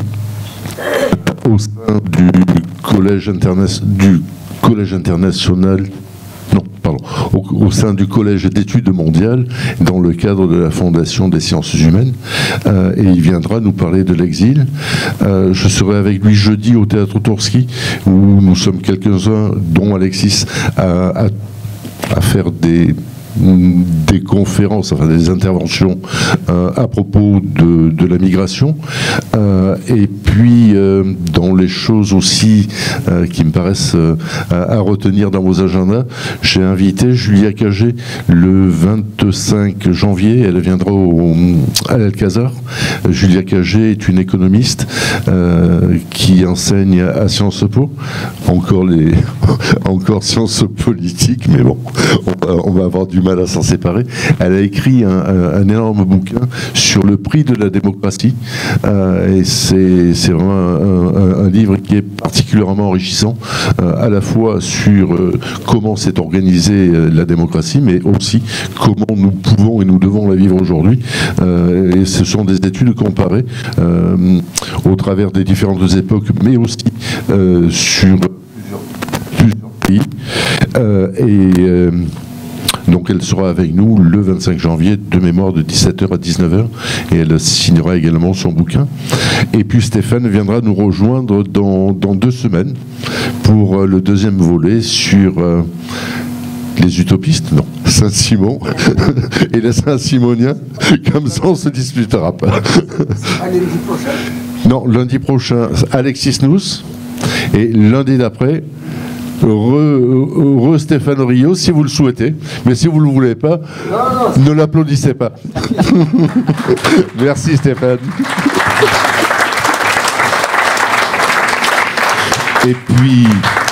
au sein du Collège, interna du collège international. Non, pardon, au, au sein du Collège d'études mondiales, dans le cadre de la Fondation des sciences humaines, euh, et il viendra nous parler de l'exil. Euh, je serai avec lui jeudi au Théâtre Torski, où nous sommes quelques-uns, dont Alexis, à, à, à faire des... des conférences, enfin des interventions euh, à propos de, de la migration, euh, et puis euh, dans les choses aussi euh, qui me paraissent euh, à, à retenir dans vos agendas, j'ai invité Julia Cagé le vingt-cinq janvier, elle viendra au, à l'Alcazar. Julia Cagé est une économiste euh, qui enseigne à Sciences Po, encore, les, encore sciences politiques, mais bon, on va, on va avoir du mal à s'en séparer. Elle a écrit un, un, un énorme bouquin sur le prix de la démocratie, euh, et c'est vraiment un, un, un livre qui est particulièrement enrichissant, euh, à la fois sur euh, comment s'est organisée euh, la démocratie, mais aussi comment nous pouvons et nous devons la vivre aujourd'hui. Euh, et ce sont des études comparées euh, au travers des différentes époques, mais aussi euh, sur plusieurs, plusieurs pays. Euh, et euh, Donc elle sera avec nous le vingt-cinq janvier, de mémoire de dix-sept heures à dix-neuf heures, et elle signera également son bouquin. Et puis Stéphane viendra nous rejoindre dans, dans deux semaines pour euh, le deuxième volet sur euh, les utopistes, non, Saint-Simon et les Saint-Simoniens, comme ça on ne se disputera pas. Lundi prochain. Non, lundi prochain, Alexis Nous, et lundi d'après, Re, re Stéphane Rio, si vous le souhaitez, mais si vous ne le voulez pas, non, non, ne l'applaudissez pas. Merci Stéphane. Et puis...